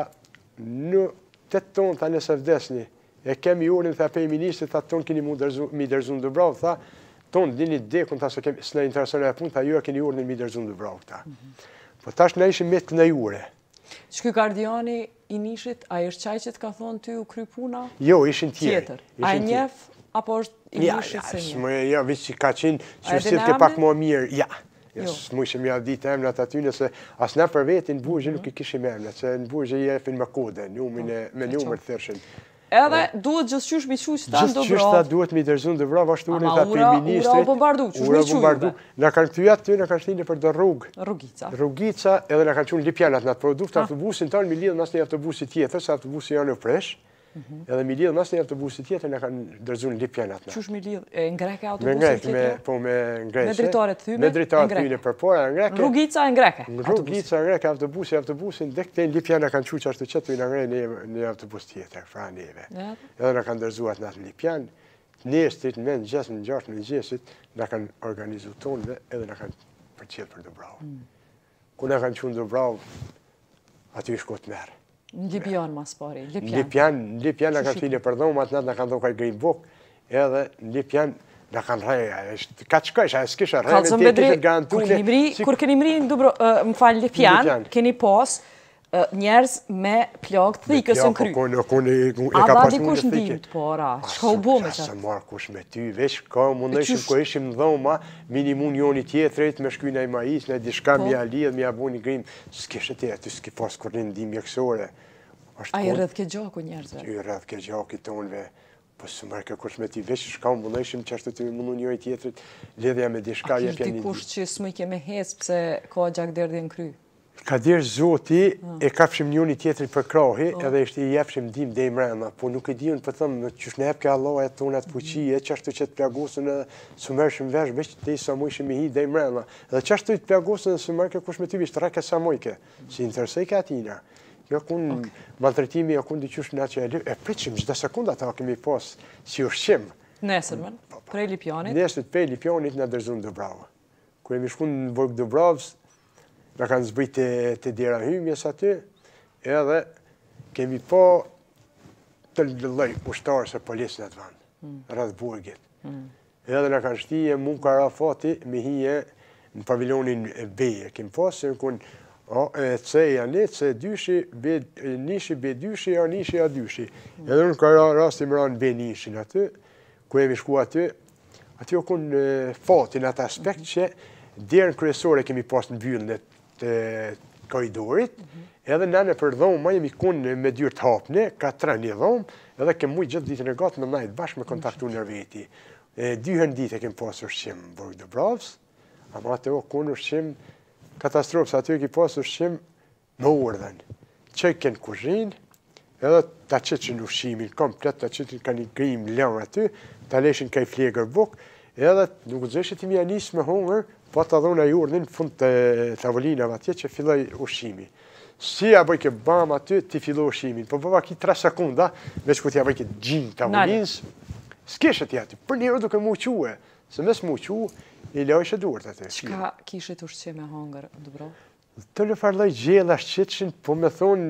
[SPEAKER 2] në të tonë, tha, nëse vdesni, e kemi urin, tha, pe i ministri, tha, tonë kini mu dërzu në Dubrav, tha, tonë dini dekun, ta se kemi, së në interesën e punë, ta ju e keni urën e mi dërzunë dë vrau këta. Po tash në ishim me të në jure.
[SPEAKER 1] Shky gardiani i nishit, a është qaj që të ka thonë ty u kry puna?
[SPEAKER 2] Jo, ishin tjerë.
[SPEAKER 1] Tjetër. A e njef, apo është i nishit se njef?
[SPEAKER 2] Ja, ja, vishë që ka qenë, që si të pak më mirë, ja. Së mu ishim ja ditë emnat aty, nëse as ne për vetin, në burgjë nuk i kishim emnat, se në burgjë i jefin me kode, me njumër të thërshin.
[SPEAKER 1] Edhe duhet gjithë qysh mi qysh ta në Dubrav.
[SPEAKER 2] Gjithë qysh ta duhet mi dërzunë Dubrav, ashtu urin ta për ministrit.
[SPEAKER 1] Ura u bombardu, qysh mi qyve?
[SPEAKER 2] Në kanë këtuja të në kanë shtini për do rrugë.
[SPEAKER 1] Rrugica.
[SPEAKER 2] Rrugica, edhe në kanë qunë lipjanat në atë produkt, autobusin tonë mi lidhë mas një autobusit tjetër, se autobusi janë në fresh, edhe mi lidhë mas një autobusit tjetër në kanë dërzunë lipjanat në.
[SPEAKER 1] Qysh mi lidhë? E ngreke autobusit
[SPEAKER 2] Me ngreke,
[SPEAKER 1] tjetër?
[SPEAKER 2] po me ngreke.
[SPEAKER 1] Me dritare të thyme?
[SPEAKER 2] Me dritare të thyme për pora, ngreke.
[SPEAKER 1] Rrugica e ngreke?
[SPEAKER 2] Rrugica, ngreke, autobusi, autobusin, dhe këte lipjana kanë quë që ashtu qëtu i në ngrej një autobus tjetër, fra neve. Edhe në kanë dërzuat në atë lipjan, njështit, në në gjesë, në gjashtë, në gjeshtit, në kanë organizu tonëve, edhe në kanë përqilë për Dubrav. Ku në kanë qunë Dubrav, aty shkot merë.
[SPEAKER 1] Në Lipjan mas pari, Lipjan.
[SPEAKER 2] Lipjan, Lipjan në kanë fine për dhomë, atë natë në kanë dhokaj grejnë bukë, edhe në Lipjan në kanë reja, ka që kësha, e s'kisha reja,
[SPEAKER 1] Kalëzën Bedri, kur keni mri në Dubro, më falë Lipjan, keni pos njerëz me plagë të thikës në kry. A da dikush në dimët, po, ra, shka u bo me qatë?
[SPEAKER 2] Sa marë kush me ty, veç ka mundëshim ko ishim në dhoma, minimun joni tjetërit, me shkuj në i majis, në dishka mi a lidh, mi a bo një grim, s'kishe të aty, s'ki pas kur një ndim mjekësore.
[SPEAKER 1] A i rrëdh ke gjaku njerëzve?
[SPEAKER 2] I rrëdh ke gjaku i tonëve, po së mërë ke kush me ty, veç shka mundëshim që ashtu të mundu njëri tjetërit, lidhja me dishka jep janë një
[SPEAKER 1] dikush që s'më i ke me hecë pëse ka gjakderdhje në kry?
[SPEAKER 2] Ka dirë zoti, e kafshim njëni tjetëri për krahi, edhe ishte i jefshim dim dhe i mrena, po nuk e diun për thëmë, qësh ne epke Allah e tonat fuqie, qashtu që të plagosën e së mërshim vesh, veç të i sa mujshim i hi dhe i mrena. Edhe qashtu i të plagosën e së mërke kush me ty vishtë rake sa mujke, si interesej ka atina. Kjo kun maltretimi ja kun diqysh na që e pritshim çdo sekondë ata kemi pas si ushqim.
[SPEAKER 1] Nesërmen, prej Lipjanit.
[SPEAKER 2] Nesër prej Lipjanit na dërzon Dubrava. Kur jemi shkuar në Burg Dubravës, na kanë zbrit te, te dera hymjes aty, edhe kemi pa të lloj ushtarë se policën atë vend, mm. rreth burgit. Mm. Edhe na kanë shtije mu Karafati me hije në pavilionin e B, kemi pasur kun o e C-ja ne, C dyshi, B nishi, B dyshi, A nishi, A dyshi. Mm. Edhe unë ka rasti më ranë B nishin aty, ku jemi shku aty, aty o kun fatin atë aspekt që derën kryesore kemi pas në byllën e koridorit, mm-hmm. edhe nane për dhoma jemi kun me dyrë të hapne, ka tre një dhomë, edhe kemi mujtë gjithë ditën e gatë me najtë bashkë me kontaktu në veti. Dyhën ditë e kemi pas ushqim Burg Dubravës, ama atë o kun ushqim katastrofës, aty e kemi pas ushqim me urdhen. Qëjken kuzhinë, edhe ta qëqin ushqimin komplet, ta qëqin ka një grim lërë aty, ta leshin ka i flegër buk, edhe nuk zeshit i mja nisë me hongër, po të dhona i urdhin fund të tavolinave atje që filloj ushqimi. Si ja bëjke bam aty, ti filloj ushqimin, po bëva ki tre sekunda, veç ku t'ja bëjke gjinë tavolinës, s'keshe ti aty, për njërë duke mu quë, se mes mu quë, i lojshë durët aty.
[SPEAKER 1] Qka kishit ushqim e hongër, Dubro?
[SPEAKER 2] Të le farloj gjela shqitëshin, po me thonë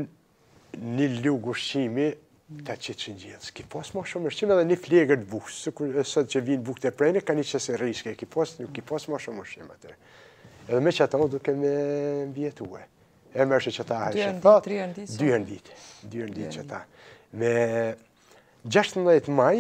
[SPEAKER 2] një lugë ushqimi, ta qitëshin gjellë. S'ki pas ma shumë ushqim edhe një flegër të bukës, sot që vinë bukë të prejnë, ka një qëse riske, ki pas, ki pas ma shumë ushqim atë. Edhe me që ata duke me mbjetue. E mërshë që ta hajshë fat, dyhën ditë, dyhën ditë që ta. Me gjashtëndhjetë maj,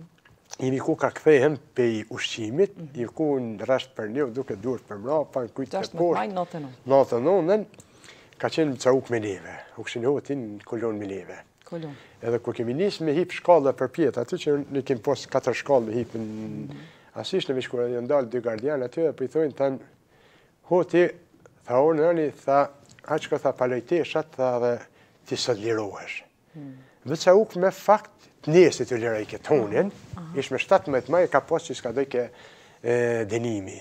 [SPEAKER 2] jemi ku ka kthehem pej ushqimit, jemi ku në rasht për një, duke durët për mra, pa në kujtë të poshtë, natë nonën, ka qenë cauk me neve, u këshin hotin kolon me neve. Edhe kur kemi nisë me hip shkallë për pjetë, aty që ne kemi pos katër shkallë me hip në asish në vishkur edhe ndalë dy gardian aty, dhe për i thojnë, thanë, hoti, tha orë nëni, tha, a që ka tha palojteshat, tha dhe ti sot lirohesh. Dhe ca uk me fakt, të njësit të liraj ke tonin, ish me shtatëmbëdhjetë maj, ka pos që s'ka dojke denimi.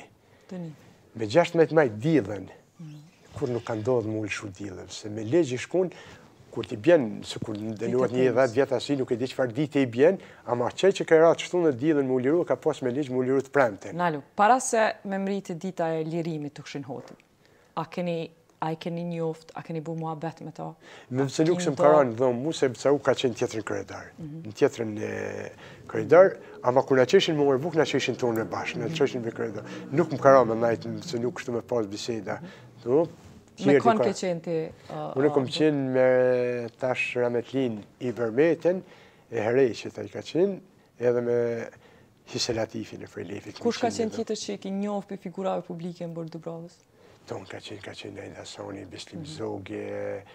[SPEAKER 2] Me gjashtëmbëdhjetë maj dilën, kur nuk ka ndodhë mu lëshu dilën, se me legjë shkun, kur ti bjen, se kur dënuat një dhjetë vjetë asi, nuk e di qëfar dite i bjen, ama qej që ka ratë qëtu në dilën mu liru, ka pas me ligjë mu liru të premten.
[SPEAKER 1] Nalu, para se me mriti dita e lirimit të këshin hotin, a keni, a i keni njoft, a keni bu mua bet me ta?
[SPEAKER 2] Me mëse nuk se më karan dhomë mu, se bëca u ka qenë tjetërën koridor. Në tjetërën koridor, ama kur na qeshin më buk, na qeshin tonë në bashkë, na qeshin me koridor. Nuk më karan me najtë, se nuk kështu me pas biseda.
[SPEAKER 1] Me kënë ke qenë ti?
[SPEAKER 2] Unë kom qenë me tash Rametlin i Vermeten, e Hereqit a i ka qenë, edhe me Hise Latifin e Frejlefit.
[SPEAKER 1] Kush ka qenë tjetër që i ki njohë për figurave publike në Burg Dubravës?
[SPEAKER 2] Tonë ka qenë, ka qenë Nejda Soni, Bislim Zoge,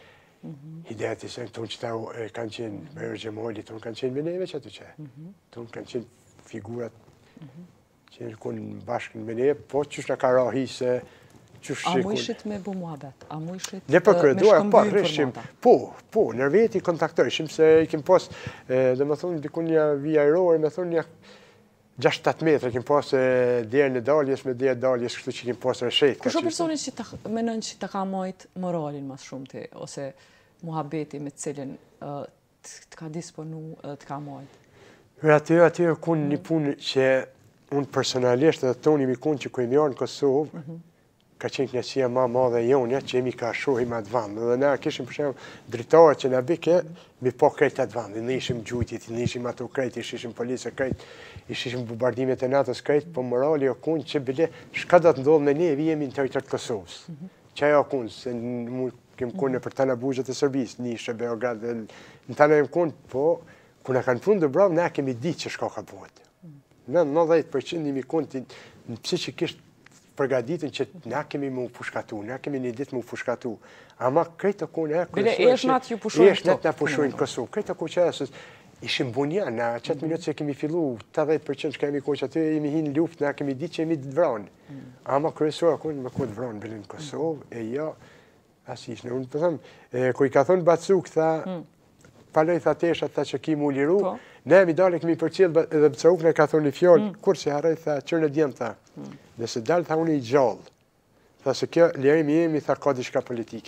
[SPEAKER 2] Hideti Sen, tonë që ta kanë qenë, Mërë Gjemoli, tonë kanë qenë me neve që atë që. Tonë kanë qenë figurat që në konë bashkën me neve, po qësh në ka rahi se
[SPEAKER 1] A mu ishit me bu muhabet? A mu ishit
[SPEAKER 2] me shkëmby informata? Po, po, në veti kontaktojshim, se i kem pas, dhe me thonë, dikun një vijajrore, me thonë një gjashtë shtatë metra, kem pas derë në daljes me derë daljes, kështu që kem pas reshet.
[SPEAKER 1] Kusho personi që menën që ta ka majt moralin mas shumë ti, ose muhabeti me cilin të ka disponu, të ka majt?
[SPEAKER 2] Aty, aty e kun një punë që unë personalisht edhe toni mi kun që ku e mjarë në Kosovë, ka qenë knjësia ma madhe jonja që jemi ka shohim atë vandë. Dhe ne kishim për shemë dritarë që në bike, mi po krejt atë vandë. Ne ishim gjujtit, ne ishim ato krejt, ishim policë krejt, ishim bombardimet e natës krejt, po morali o kun që bile, shka do të ndodhë me ne, vi jemi në territor të Kosovës. Qaj o kun, se mu kem kun në për tana bujët e Sërbis, Nishë, Beograd, në tana jem kun, po, ku në kanë punë dëbrav, ne kemi ditë që shka ka bëhet. Në nëndhjetë përqind jemi kun, në psikisht përgaditën që na kemi mu pushkatu, na kemi një ditë mu pushkatu. Ama krejtë të kone e
[SPEAKER 1] kërësoj që... Bile esh natë ju pushojnë
[SPEAKER 2] këto? Esh natë na pushojnë Kosovë. Krejtë të kone që e ishim bunja, na qëtë minutë që kemi fillu, tetëdhjetë përqind që kemi koqë aty, jemi hinë luft, na kemi ditë që jemi të vranë. Ama kërësoj kone me kodë vranë bilin Kosovë, e ja, asë ishë në unë për thëmë, ku i ka thonë Bacuk, tha, paloj tha tesha, tha që ki mu liru, ne mi dalë kemi për cilë, edhe Bacuk ne ka thonë një fjallë, kur si haraj, tha, qërë në djemë, tha, nëse dalë, tha, unë i gjallë. Tha, se kjo, lirimi jemi, tha, ka dishka politike.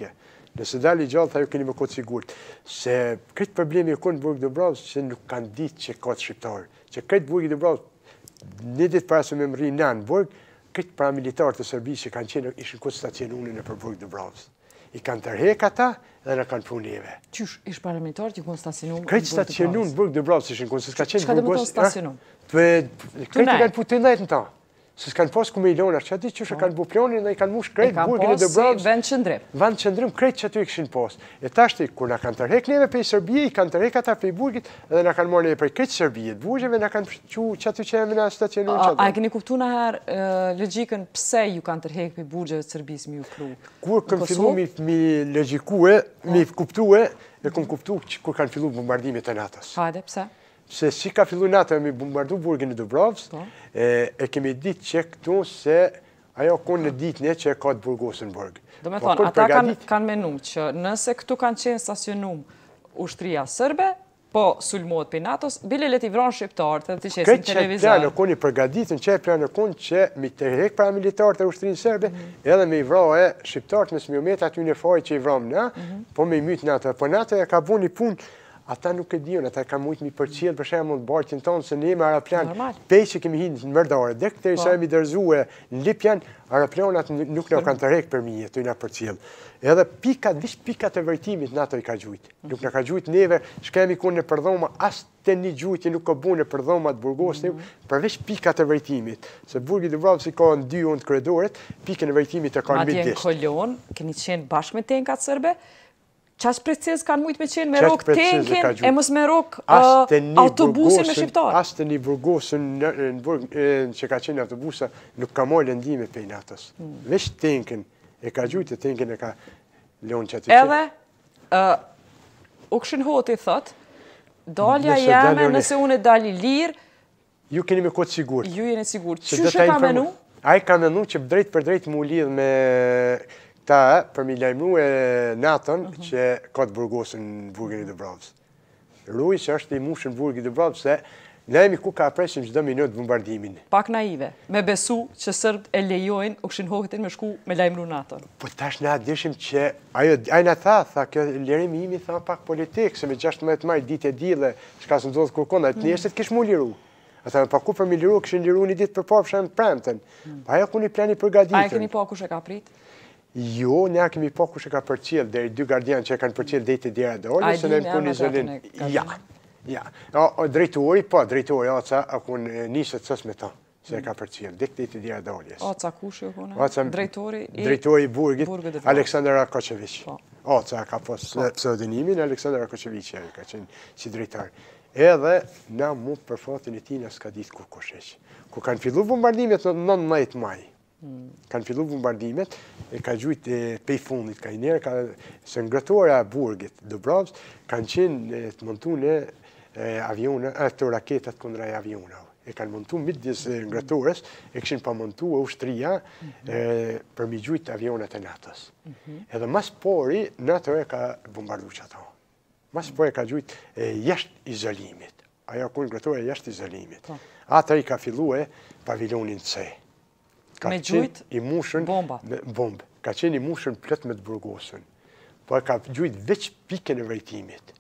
[SPEAKER 2] Nëse dali gjallë, tha ju keni më kotë sigurt. Se këtë problemi e konë në burg Dubrovës që nuk kanë ditë që ka të shqiptarë. Që këtë burg Dubrovës, një ditë para se me më rrinë në burg, këtë paramilitarë të Serbisë që kanë qenë ishin këtë stacionunin në për burg Dubrovës. I kanë tërhek ata dhe në kanë puneve.
[SPEAKER 1] Qysh, ish paramilitarë që kanë stacionun?
[SPEAKER 2] Këtë stacionun në burg Dubrovës ishin këtë, se s'ka qenë
[SPEAKER 1] burgos... Qka dhe më tonë stacionun?
[SPEAKER 2] Këtë i kanë putin dhejtë në ta. Se s'kanë pas ku me ilona, që ati që shë kanë bu plonin dhe i kanë mush krejtë burgin e Dubrovës.
[SPEAKER 1] Si vend qëndrim.
[SPEAKER 2] Vend qëndrim krejtë që aty i këshin pas. E tashti, kur na kanë tërhek neve pej Serbije, i kanë tërhek ata pej burgit edhe na kanë marrë neve prej krejtë Serbije. Burgjeve na kanë që që aty që jemi na stacionun që aty.
[SPEAKER 1] A e keni kuptu në herë logjikën pse ju kanë tërhek pej burgjeve të Serbisë mi u kru?
[SPEAKER 2] Kur këm fillu mi logjikue, mi kuptue, e këm kuptu kur kanë fillu bombardimit e natës.
[SPEAKER 1] Hajde, pse?
[SPEAKER 2] Se si ka fillu natë me bombardu burgin e Dubrovës, e kemi ditë që këtu se ajo konë në ditë ne që e ka të burgosën burg.
[SPEAKER 1] Do me thonë, ata kanë menu që nëse këtu kanë qenë stacionum ushtria sërbe, po sulmohet për natos, bile leti vranë shqiptarët edhe të qesin televizor.
[SPEAKER 2] Këtë që planë konë i përgaditën, që e planë konë që mi të rek para militarët e ushtrinë sërbe, edhe me i vraë e shqiptarët me smiomet aty në faj që i vramë na, po me i mytë natë. Po natë e ka bu një punë, ata nuk e dion, ata ka mujtë mi përcjellë për shemë të barqin tonë, se ne me aeroplan, pej që kemi hinë në mërdare, dhe këtë i sa e mi dërzue në Lipjan, aeroplanat nuk në kanë të rekë për mije, të i nga përcjellë. Edhe pikat, vish pikat e vërtimit në ato i ka gjujtë. Nuk në ka gjujtë neve, shkemi konë në përdhoma, as të një gjujtë nuk ka bu në përdhoma të burgos, përveç pikat e vërtimit. Se burgi Dubrovës i ka në dy unë të kredoret, pikën e vërtimit e ka në midisht.
[SPEAKER 1] Madje në Kolon, keni qenë bashkë me tenkat sërbe, qas precis kanë mujtë me qenë me rok tenkin, e mos me rok autobusin me shqiptarë?
[SPEAKER 2] As të një burgosin që ka qenë autobusa nuk ka mojë lëndime pej natës. Vesh tenkin e ka gjujtë, tenkin e ka leon që aty qenë.
[SPEAKER 1] Edhe, u këshin hoti thot, dalja jeme nëse unë e dali lirë,
[SPEAKER 2] ju keni me kotë sigur.
[SPEAKER 1] Ju jeni sigur. Qështë ka menu?
[SPEAKER 2] A i ka menu që drejt për drejt mu lidh me ta për mi lajmru e natën që ka të burgosën në burgin e Dubrovës. Ruj që është i mushën burgin e Dubrovës se lajmi ku ka presim çdo minutë bombardimin.
[SPEAKER 1] Pak naive, me besu që sërbët e lejojnë u këshin hohetin me shku me lajmru natën.
[SPEAKER 2] Po tash na dishim që ajo ajna tha, tha kjo lirimi imi tha pak politik, se me gjashtëmbëdhjetë maj ditë e dille, çka s'm ndodh kurkon, atë njerëzit kish mu liru. Ata pa ku për mi liru, kishin liru një ditë përpara për shemb premten. Pa ajo ku një plani përgatitur.
[SPEAKER 1] A e keni pa kush e ka prit?
[SPEAKER 2] Jo, ne kemi pa kush e ka përcjell, deri dy gardian që e kanë përcjell deri te dera dole, se ne punë izolin. Ja. Ja. O drejtori, po, drejtori Aca akun niset sas me ta, se e ka përcjell deri te dera dole.
[SPEAKER 1] Aca kush e kona? Drejtori i
[SPEAKER 2] Drejtori i burgit, Aleksandar Rakočević. Aca ka pas pseudonimin Aleksandar Rakočević, ka qenë si drejtar. Edhe na mu për fatin e tij na s'ka ditë kur kush është. Ku kanë filluar bombardimet në nëntëmbëdhjetë maj. Kanë fillu bombardimet, e ka gjujtë pej fundit, ka i njerë, ka se ngrëtora burgit Dubrovës, kanë qenë të montu në aviona, të raketat kundra e aviona. E kanë montu midis ngrëtores, e këshin pa montu e ushtria për mi gjujtë avionat e natës. Edhe mas pori, NATO e ka bombardu që ato. Mas pori e ka gjujtë jashtë izolimit. Ajo ku ngrëtore jashtë izolimit. Ata i ka fillu e pavilionin C.
[SPEAKER 1] Me gjujt bomba.
[SPEAKER 2] Bombë. Ka qenë i mushën plët me të burgosën. Po e ka gjujt veç pikën e vërtimit.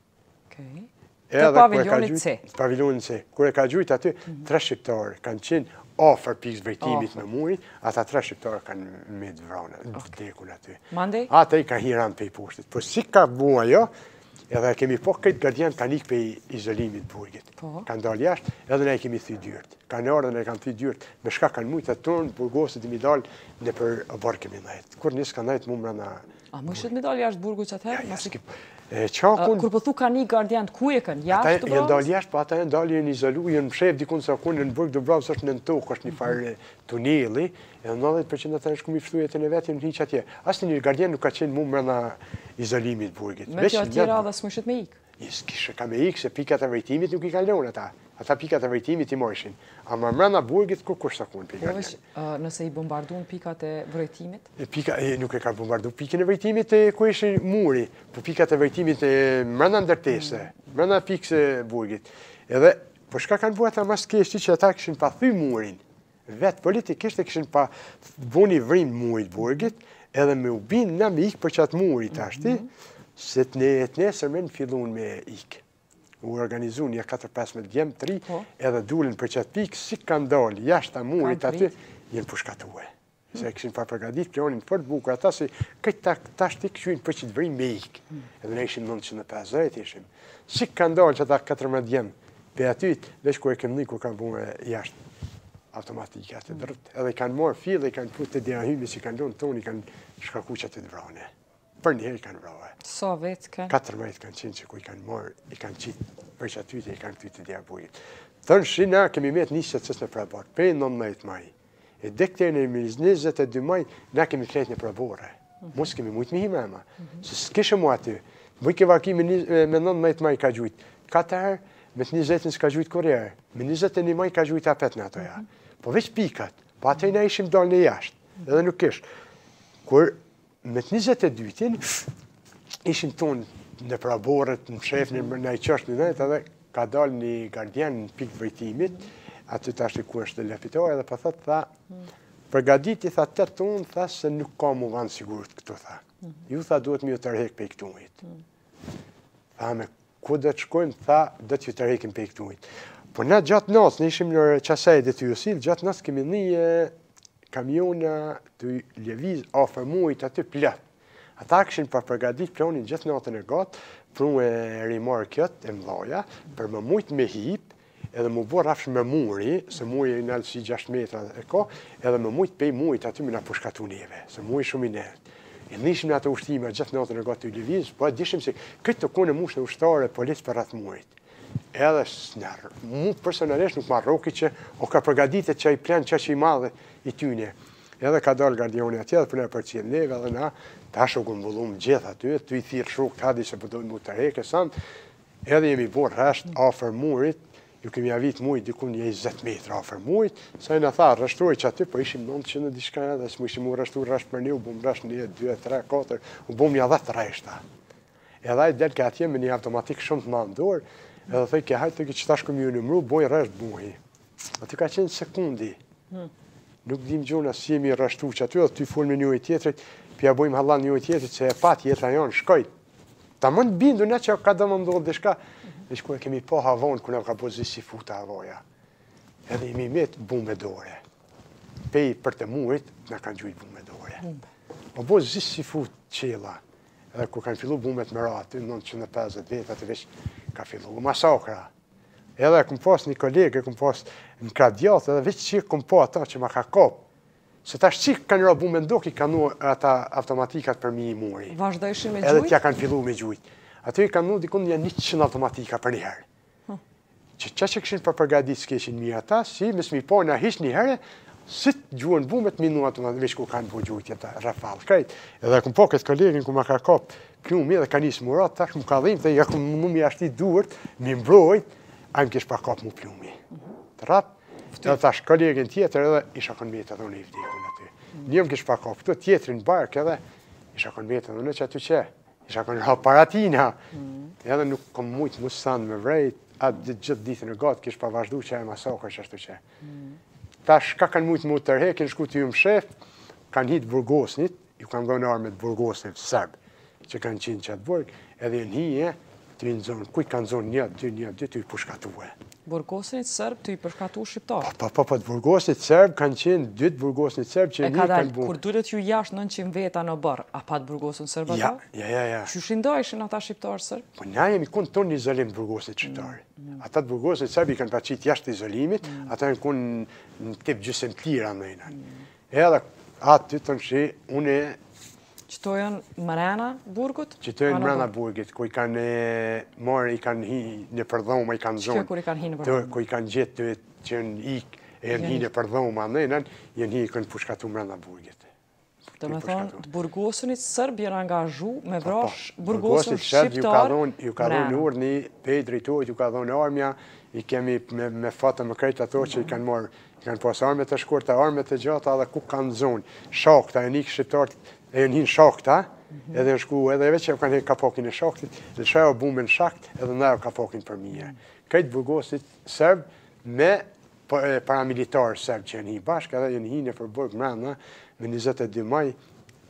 [SPEAKER 1] Të pavilionit C.
[SPEAKER 2] Pavilionit C. Kër e ka gjujt aty, tre shqiptarë kanë qenë ofër pikës vërtimit me muri, ata tre shqiptarë kanë me të vrana, vdekun aty.
[SPEAKER 1] Mandej?
[SPEAKER 2] Ata i ka hiran pej poshtit. Po si ka bua jo, edhe kemi po këtë gardian kanë ikë pej izolimit burgit. Kanë dalë jashtë, edhe ne kemi thy dyrt. Kanë ardhur dhe ne kanë thy dyrt. Me shka kanë mujtë atë tonë, burgosit i mi dalë në për barë kemi ndajtë. Kur njësë kanë ndajtë mu mrena...
[SPEAKER 1] A më shët mi dalë jashtë burgu që atëherë?
[SPEAKER 2] Kur
[SPEAKER 1] përthu ka një gardian, ku e kanë? Jashtë të
[SPEAKER 2] Dubrovës? Jënë dalë jashtë, po ata jënë dalë jënë izolu, jënë mshef dikun sa kunë në burg Dubrovës është në në tokë, është një farë tuneli, edhe nëntëdhjetë përqind ata është ku mi fështu jetën e vetë, jënë hiq atje. Asë një gardian nuk ka qenë mu mrena izolimit burgit.
[SPEAKER 1] Me që atjera dhe s'më shët me ikë?
[SPEAKER 2] Kishë ka me ikë, se pikat e vërtimit nuk i kalon ata. Ata pikat e vërtimit i morshin. A më mrena burgit, kur kush sa kun pikat e?
[SPEAKER 1] Nëse i bombardun pikat e vërtimit?
[SPEAKER 2] Nuk e ka bombardu pikën e vërtimit ku ishe muri, po pikat e vërtimit mrena ndërtese, mrena pikës e burgit. Edhe, po shka kanë bua ata mas keshti që ata këshin pa thy murin, vetë politikisht e këshin pa buni vrim murit burgit, edhe me u bin na me ikë për qatë muri tashti, se të ne të nesër me në fillun me ikë. U organizu një katër pesëmbëdhjetë djemë, tri, edhe dulin për qatë pikë, si kanë dalë jashtë a murit aty, jenë përshkatue. Se këshin pa përgadit planin fort bukur, ata si këtë tash ti këshuin për që të vrim me ikë. Edhe ne ishim nëntëqind e pesëdhjetë ishim. Si kanë dalë që ata katërmbëdhjetë djemë, pe aty, veç ku e kem një ku kanë bume jashtë automatike atë dërët. Edhe i kanë morë fillë, i kanë putë të dira hymi, si kanë donë tonë, i kanë shkaku që të vrane. Për njëherë i kanë vrane.
[SPEAKER 1] Sa vetë kanë?
[SPEAKER 2] katërmbëdhjetë kanë qenë që ku i kanë morë, i kanë qitë për që aty të i kanë këtë të dira bujit. Thënë shi na kemi met njësë që cësë në prabar, pe nëntëmbëdhjetë maj. E dekte në njëzet e dy maj, na kemi kret në prabore. Mos kemi mujtë mi hime ema. Se s'kishë mu aty. Bëj ke varki me nëntëmbëdhjetë maj ka gjujtë. Katër, me të njëzetën s'ka gjujtë kurjerë. Me njëzet e një maj ka gjujtë apet në atoja. Po veç pikat, po atë na ishim dalë në jashtë, edhe nuk ishë. Kur me të njëzet e dytin, ishim tonë në praborët, në shefë, në i qështë në dhejtë, edhe ka dalë një gardian në pikë vëjtimit, aty të ashtë i ku është të lefitor, edhe pa thëtë, tha, përgaditi, tha, të tonë, tha, se nuk ka mu vanë sigurët këtu, tha. Ju, tha, duhet mi ju tërhek pe i këtumit. Tha, me ku dhe të shkojmë, tha, dhe të ju tërhekim pe i këtumit. Po na gjatë natës, ne ishim në qasaj dhe të jusil, gjatë natës kemi një kamiona të ljeviz afër murit aty plët. Ata këshin për përgadit planin gjithë natën e gatë, pru e rimarë këtë e mdhaja, për më mujtë me hip, edhe më bo rafsh me muri, se muri e nalë si gjashtë metra e ka, edhe më mujtë pej murit aty me na përshkatu neve, se muri shumë i nërët. E nishim në atë ushtime gjithë natën e gatë të ljeviz, po e dishim se këtë të kone mushë e ushtare polis për ratë murit. Edhe snarë, mu personalisht nuk marrë roki që o ka përgaditet që i plenë që që i madhe i tyne. Edhe ka dalë gardioni atje dhe për ne për cilë neve, edhe na tash u gëmbullum gjithë aty, të i thirë shok të hadi se përdojnë mu të reke sanë, edhe jemi borë rresht afer murit, ju kemi avit murit dikun njëzet metra afer murit, sa i në tha, rrashtroj që aty, po ishim nëntëqind e diçka edhe, s'mu ishim u rrashtu rresht për një, u bum rresht një, dy, tre, katër, u bum një dhjetë rreshta. Edhe i del ka atje me një automatik shumë të mandor, edhe thej ke hajtë të ki që tash këmë ju nëmru, boj rresht buhi. Aty ka qenë sekundi. Nuk dim gjona si jemi rrashtu që aty, edhe ty full me një i tjetrit, pja bojmë hallan një i tjetrit, se e pat jetra janë shkojt. Ta mund bindu ne që ka do më ndodhë dhe shka, dhe shku e kemi po havon, kuna ka po zisi futa havoja. Edhe jemi met bume dore. Pej për të murit, na kanë gjujt bume dore. O bo zisi fut qela. Edhe kur kanë fillu bumet më ratë, nëntëqind e pesëdhjetë vjet, atë veç ka fillu masakra. Edhe këm pas një kolegë, këm pas në kradjatë, edhe veç që këm pa ata që ma ka kapë. Se tash qikë kanë rabu me ndoki, kanë ata automatikat për mi i muri.
[SPEAKER 1] Vazhdojshin me gjujt?
[SPEAKER 2] Edhe tja kanë fillu me gjujt. Aty i kanë nu dikun një njëqind automatika për njëherë. Që që që këshin për përgadit s'keshin mi ata, si mes mi po në hish njëherë, si të gjuën bumet minu automatik, veç ku kanë bu gjujt jeta rafal. Krejt, edhe këm po këtë kolegin ku ma ka kapë plumi edhe ka njësë murat, tash më ka dhim, dhe ja këm mu mi ashti duart, mi mbrojt, a më kesh pa kapë mu plumi. Të rap, edhe tash kolegin tjetër edhe isha kon metë edhe unë i vdekun aty. Një më kesh pa kapë, këto tjetërin bark edhe isha kon metë edhe unë që aty që, isha kon rap paratina. Edhe nuk kom mujtë mu sanë me vrejt, atë gjithë ditën e gatë kish pa vazhdu që e masakër që ashtu që. Tash ka kanë mujtë mu tërhekin, shku të ju më shef, kanë hitë Burgosnit, ju kanë dhënë armet Burgosnit sërbë, që kanë qenë qatë burg, edhe në hije, të vinë zonë, kuj kanë zonë një, dy, një, dy, të i përshkatue.
[SPEAKER 1] Burgosnit sërbë të i përshkatu shqiptarë?
[SPEAKER 2] Po, po, po, të Burgosnit sërbë kanë qenë dytë Burgosnit sërbë që
[SPEAKER 1] e
[SPEAKER 2] një
[SPEAKER 1] ka
[SPEAKER 2] kanë bu.
[SPEAKER 1] Kur duhet ju jashtë nëntëqind veta në bërë, a pat Burgosin sërbë
[SPEAKER 2] Ja,
[SPEAKER 1] ata?
[SPEAKER 2] ja, ja, ja.
[SPEAKER 1] Që shindojshin ata shqiptarë sërbë?
[SPEAKER 2] Po na jemi kun tonë një izolim të Burgosit shqiptarë. Ata të Burgosit sërbë i kanë paqit jashtë izolimit, ata janë kun në tip gjysëm tira mëjna. Edhe aty të në shi, une
[SPEAKER 1] Qëto janë mrena burgut?
[SPEAKER 2] Qëto janë mrena burgit, ku i kanë marë, i kanë hi në përdhoma, i kanë zonë.
[SPEAKER 1] Qëka kur i kanë hi në përdhoma?
[SPEAKER 2] Ku i kanë gjithë të që janë ikë, e janë hi në përdhoma, nëjnën, janë hi i kanë pushkatu mrena burgit.
[SPEAKER 1] Dhe me thonë, të Burgosinit sërbë janë angazhu me vrash
[SPEAKER 2] Burgosin
[SPEAKER 1] Burgosin shqiptar
[SPEAKER 2] ju ka dhonë urni, pej drejtojt, ju ka dhonë armja, i kemi me fatë më krejt ato që i kanë marë, i kanë pas armet e shkurta, armet e gjata, dhe ku kanë zonë, shakta, e një shqiptarët, e janë hinë shakta, edhe në shku, edhe veç e kanë hinë kapokin e shaktit, dhe shaj o bume në shakt, edhe na o kapokin për mije. Krejt Burgosit sërbë me paramilitarë sërbë që janë hinë bashkë, edhe janë hinë e për burg mrena, me njëzet e dy maj,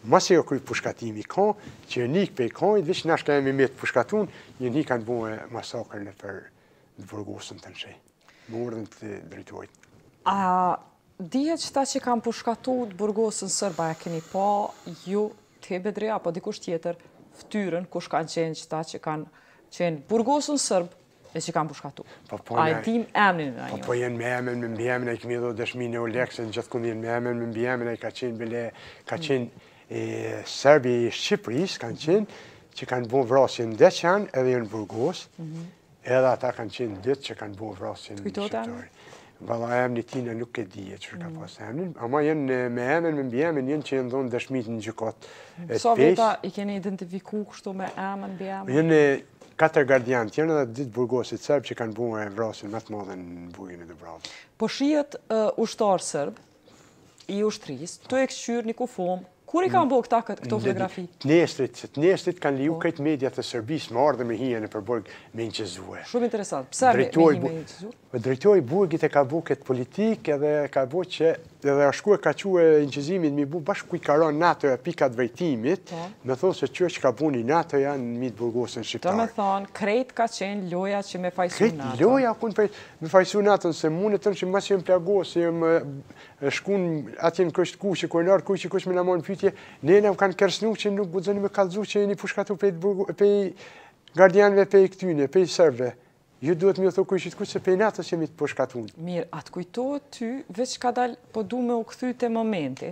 [SPEAKER 2] Masi o kryt pushkatimi ka, që e nik pe i kajt, vish nash ka jemi me të pushkatun, një nik kanë bue masakrën e për të burgosën të nëshej. Më urdhën të drejtojt.
[SPEAKER 1] A dihet qëta që kanë pushkatu të burgosën sërba, e keni pa ju të Bedri apo dikush tjetër ftyrën kush kanë qenë qëta që kanë qenë burgosën sërbë e që kanë pushkatu. A e dim emnin në
[SPEAKER 2] Po
[SPEAKER 1] një?
[SPEAKER 2] po jenë me emën, me mbjemen, e kemi dho dëshmine o leksën, gjithë këmë jenë me emën, me mbjemen, e ka qenë bile, ka qenë Serbi i Shqipëris, kanë qenë, që kanë bo vrasje në Deçan, edhe në Burgos, edhe ata kanë qenë dytë që kanë bo vrasje në Shqiptari. Valla emni tina nuk e dije që ka pas emnin, ama jenë me emën, me mbjemen, jenë që jenë dhonë dëshmit në gjykot e të pesh.
[SPEAKER 1] Sa veta i keni identifiku kështu me emën, mbjemen?
[SPEAKER 2] Jenë katër gardian tjerë edhe ditë burgosit sërbë që kanë bue vrasin më të madhe në bujën e Dubravës.
[SPEAKER 1] Po shihet ushtarë sërbë, i ushtrisë, të e këshqyrë një kufom, kur i kanë bo këta këto fotografi?
[SPEAKER 2] Të nestrit, të nestrit kanë liu këtë media të Sërbis më ardhe me hije në përborg me inqezue.
[SPEAKER 1] Shumë interesant. Pse me hije me inqezue?
[SPEAKER 2] Drejtori burgit e ka bu këtë politik edhe ka bu që edhe ashku e ka quë inqezimin mi bu bashku i karon NATO e pikat vejtimit, me thonë se që që ka bu një NATO janë në mitë burgosën shqiptarë.
[SPEAKER 1] Të me thonë, krejt ka qenë loja që me fajsu NATO.
[SPEAKER 2] Krejt loja kun me fajsu NATO, se mune tërnë që mas jem plagos, se jem shkun atje në kështë ku që kojnarë ku që kush me në morën pytje, ne në kanë kërsnu që nuk gudzoni me kalzu që jeni pushkatu pej gardianve pej këtyne, pej sërve. Ju duhet me thë kujshit kush se pej natës jemi të pushkatun.
[SPEAKER 1] Mirë, atë kujtohet ty, veç ka dal, po du me u këthy të momenti,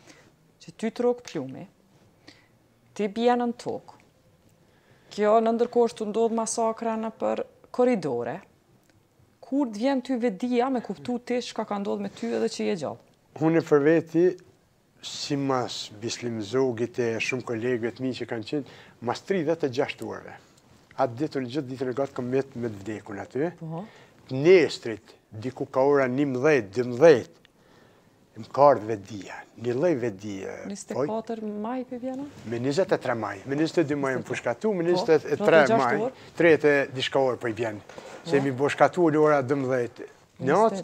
[SPEAKER 1] që ty të rogë plumi, ti bjenë në tokë, kjo në ndërkohë të ndodhë masakra në për koridore, kur të vjen ty vedia me kuptu ti shka ka ndodhë me ty edhe që je gjallë?
[SPEAKER 2] Unë për veti, si mas Bislim Zogit e shumë kolegëve të mi që kanë qenë, mas tridhjetë e gjashtë orëve. Atë ditën, gjithë ditën e gatë këmë me të vdekun aty. Të nestrit, diku ka ora njëmbëdhjetë, dymbëdhjetë, më ka ardhë vedia, një lloj vedia.
[SPEAKER 1] njëzet e katër maj për vjena?
[SPEAKER 2] Me njëzet e tre maj, me njëzet e dy maj më pushkatu, me njëzet e tre maj, tretë e dishka orë për i vjenë. Se mi pushkatu në ora dymbëdhjetë natë,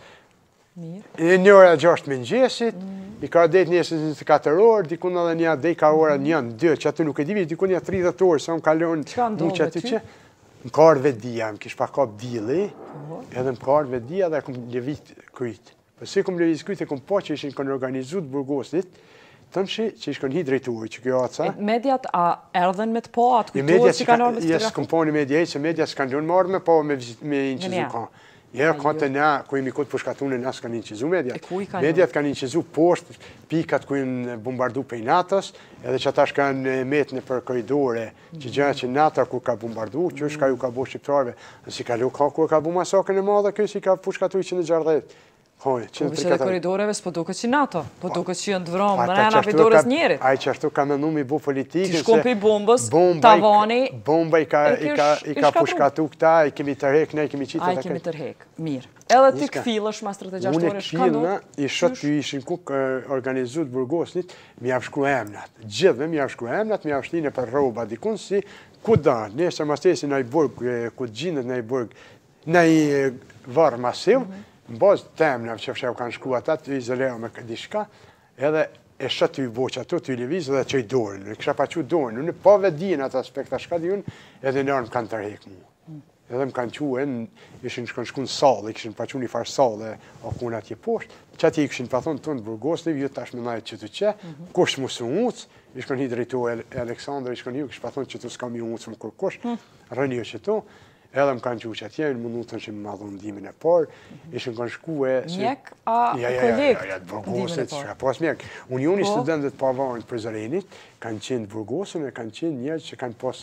[SPEAKER 2] një ora gjashtë me njësit, i ka dhejt njësët njëzet e katër orë, dikun edhe një dhejt ka ora njën, dy, që aty nuk e divi, dikun një tridhjetë orë, sa më kalon mu që aty që, më ka ardhë vedia, më kish pa kap dili, edhe më ka ardhë vedia dhe këmë levit kujtë. Përse këmë levit kujtë e këmë po që ishin kënë organizu të burgosit, tëmë shi që ishë kënë hi drejtuaj që kjo atësa.
[SPEAKER 1] Mediat a erdhen me të po, atë kujtuar që kanë ardhë me të
[SPEAKER 2] fotografi? S'këm po një media e që media s'kanë gjënë më ardhë me po me inqizu ka. Ja, ka të na, ku imi këtë pushkatunin, as kanë inqizu mediat. Mediat kanë inqizu poshtë, pikat ku inë bombardu pej natës, edhe që atash kanë met në për koridore, që gjëra që nata ku ka bombardu, që është ka ju ka bo shqiptarve, si ka lu ka ku ka bu masakën e madhe, kjo si ka pushkatu i që në gjardhet. Po
[SPEAKER 1] vishë dhe koridoreve s'po duke që NATO, po duke që jënë të vromë, më rena për dorës njerit.
[SPEAKER 2] Aj që ashtu ka menu mi bu politikën,
[SPEAKER 1] ti shkom për i bombës, tavani,
[SPEAKER 2] bomba i ka pushkatu këta, i kemi tërhek, ne i kemi qitë të
[SPEAKER 1] këtë. A i kemi tërhek, mirë. Edhe ti këfilësh mas tridhjetë shka ndodhë?
[SPEAKER 2] Unë këfilëna, i shëtë të ishin ku organizu të burgosnit, mi avshkru emnat. Gjithve mi avshkru emnat, mi avshtine për roba dikun si, ku da, nesër mas tesi në i burg, ku të gjinët në i burg, në i varë masiv, në bazë temnave që fshev kanë shku ata, të izoleo me këdi shka, edhe e shëtë të i boqë ato, të i levizë dhe që i dorën. Në kësha pa që dorën, në pa vedin atë aspekta shka di unë, edhe në armë kanë tërhek mu. Edhe më kanë quen, ishin shkon shku në salë, i këshin pa që një farë salë, o kuna atje poshtë, që ati i këshin pa thonë tonë të burgosniv, ju tash me najtë që të që, kush mu së ucë, i shkon hi drejto Aleksandr, i shkon hi, këshin pa thonë që të s'kam i ucë më kur kush, rënjo që to, edhe më kanë që atje, në mundu të në që më madhë ndimin e parë, ishën kanë shkue...
[SPEAKER 1] Mjek a kolekt?
[SPEAKER 2] Ja, ja, të burgosit, shka pas mjek. Unioni Studentet Pavarën të Prizrenit kanë qenë të burgosën e kanë qenë njerë që kanë pas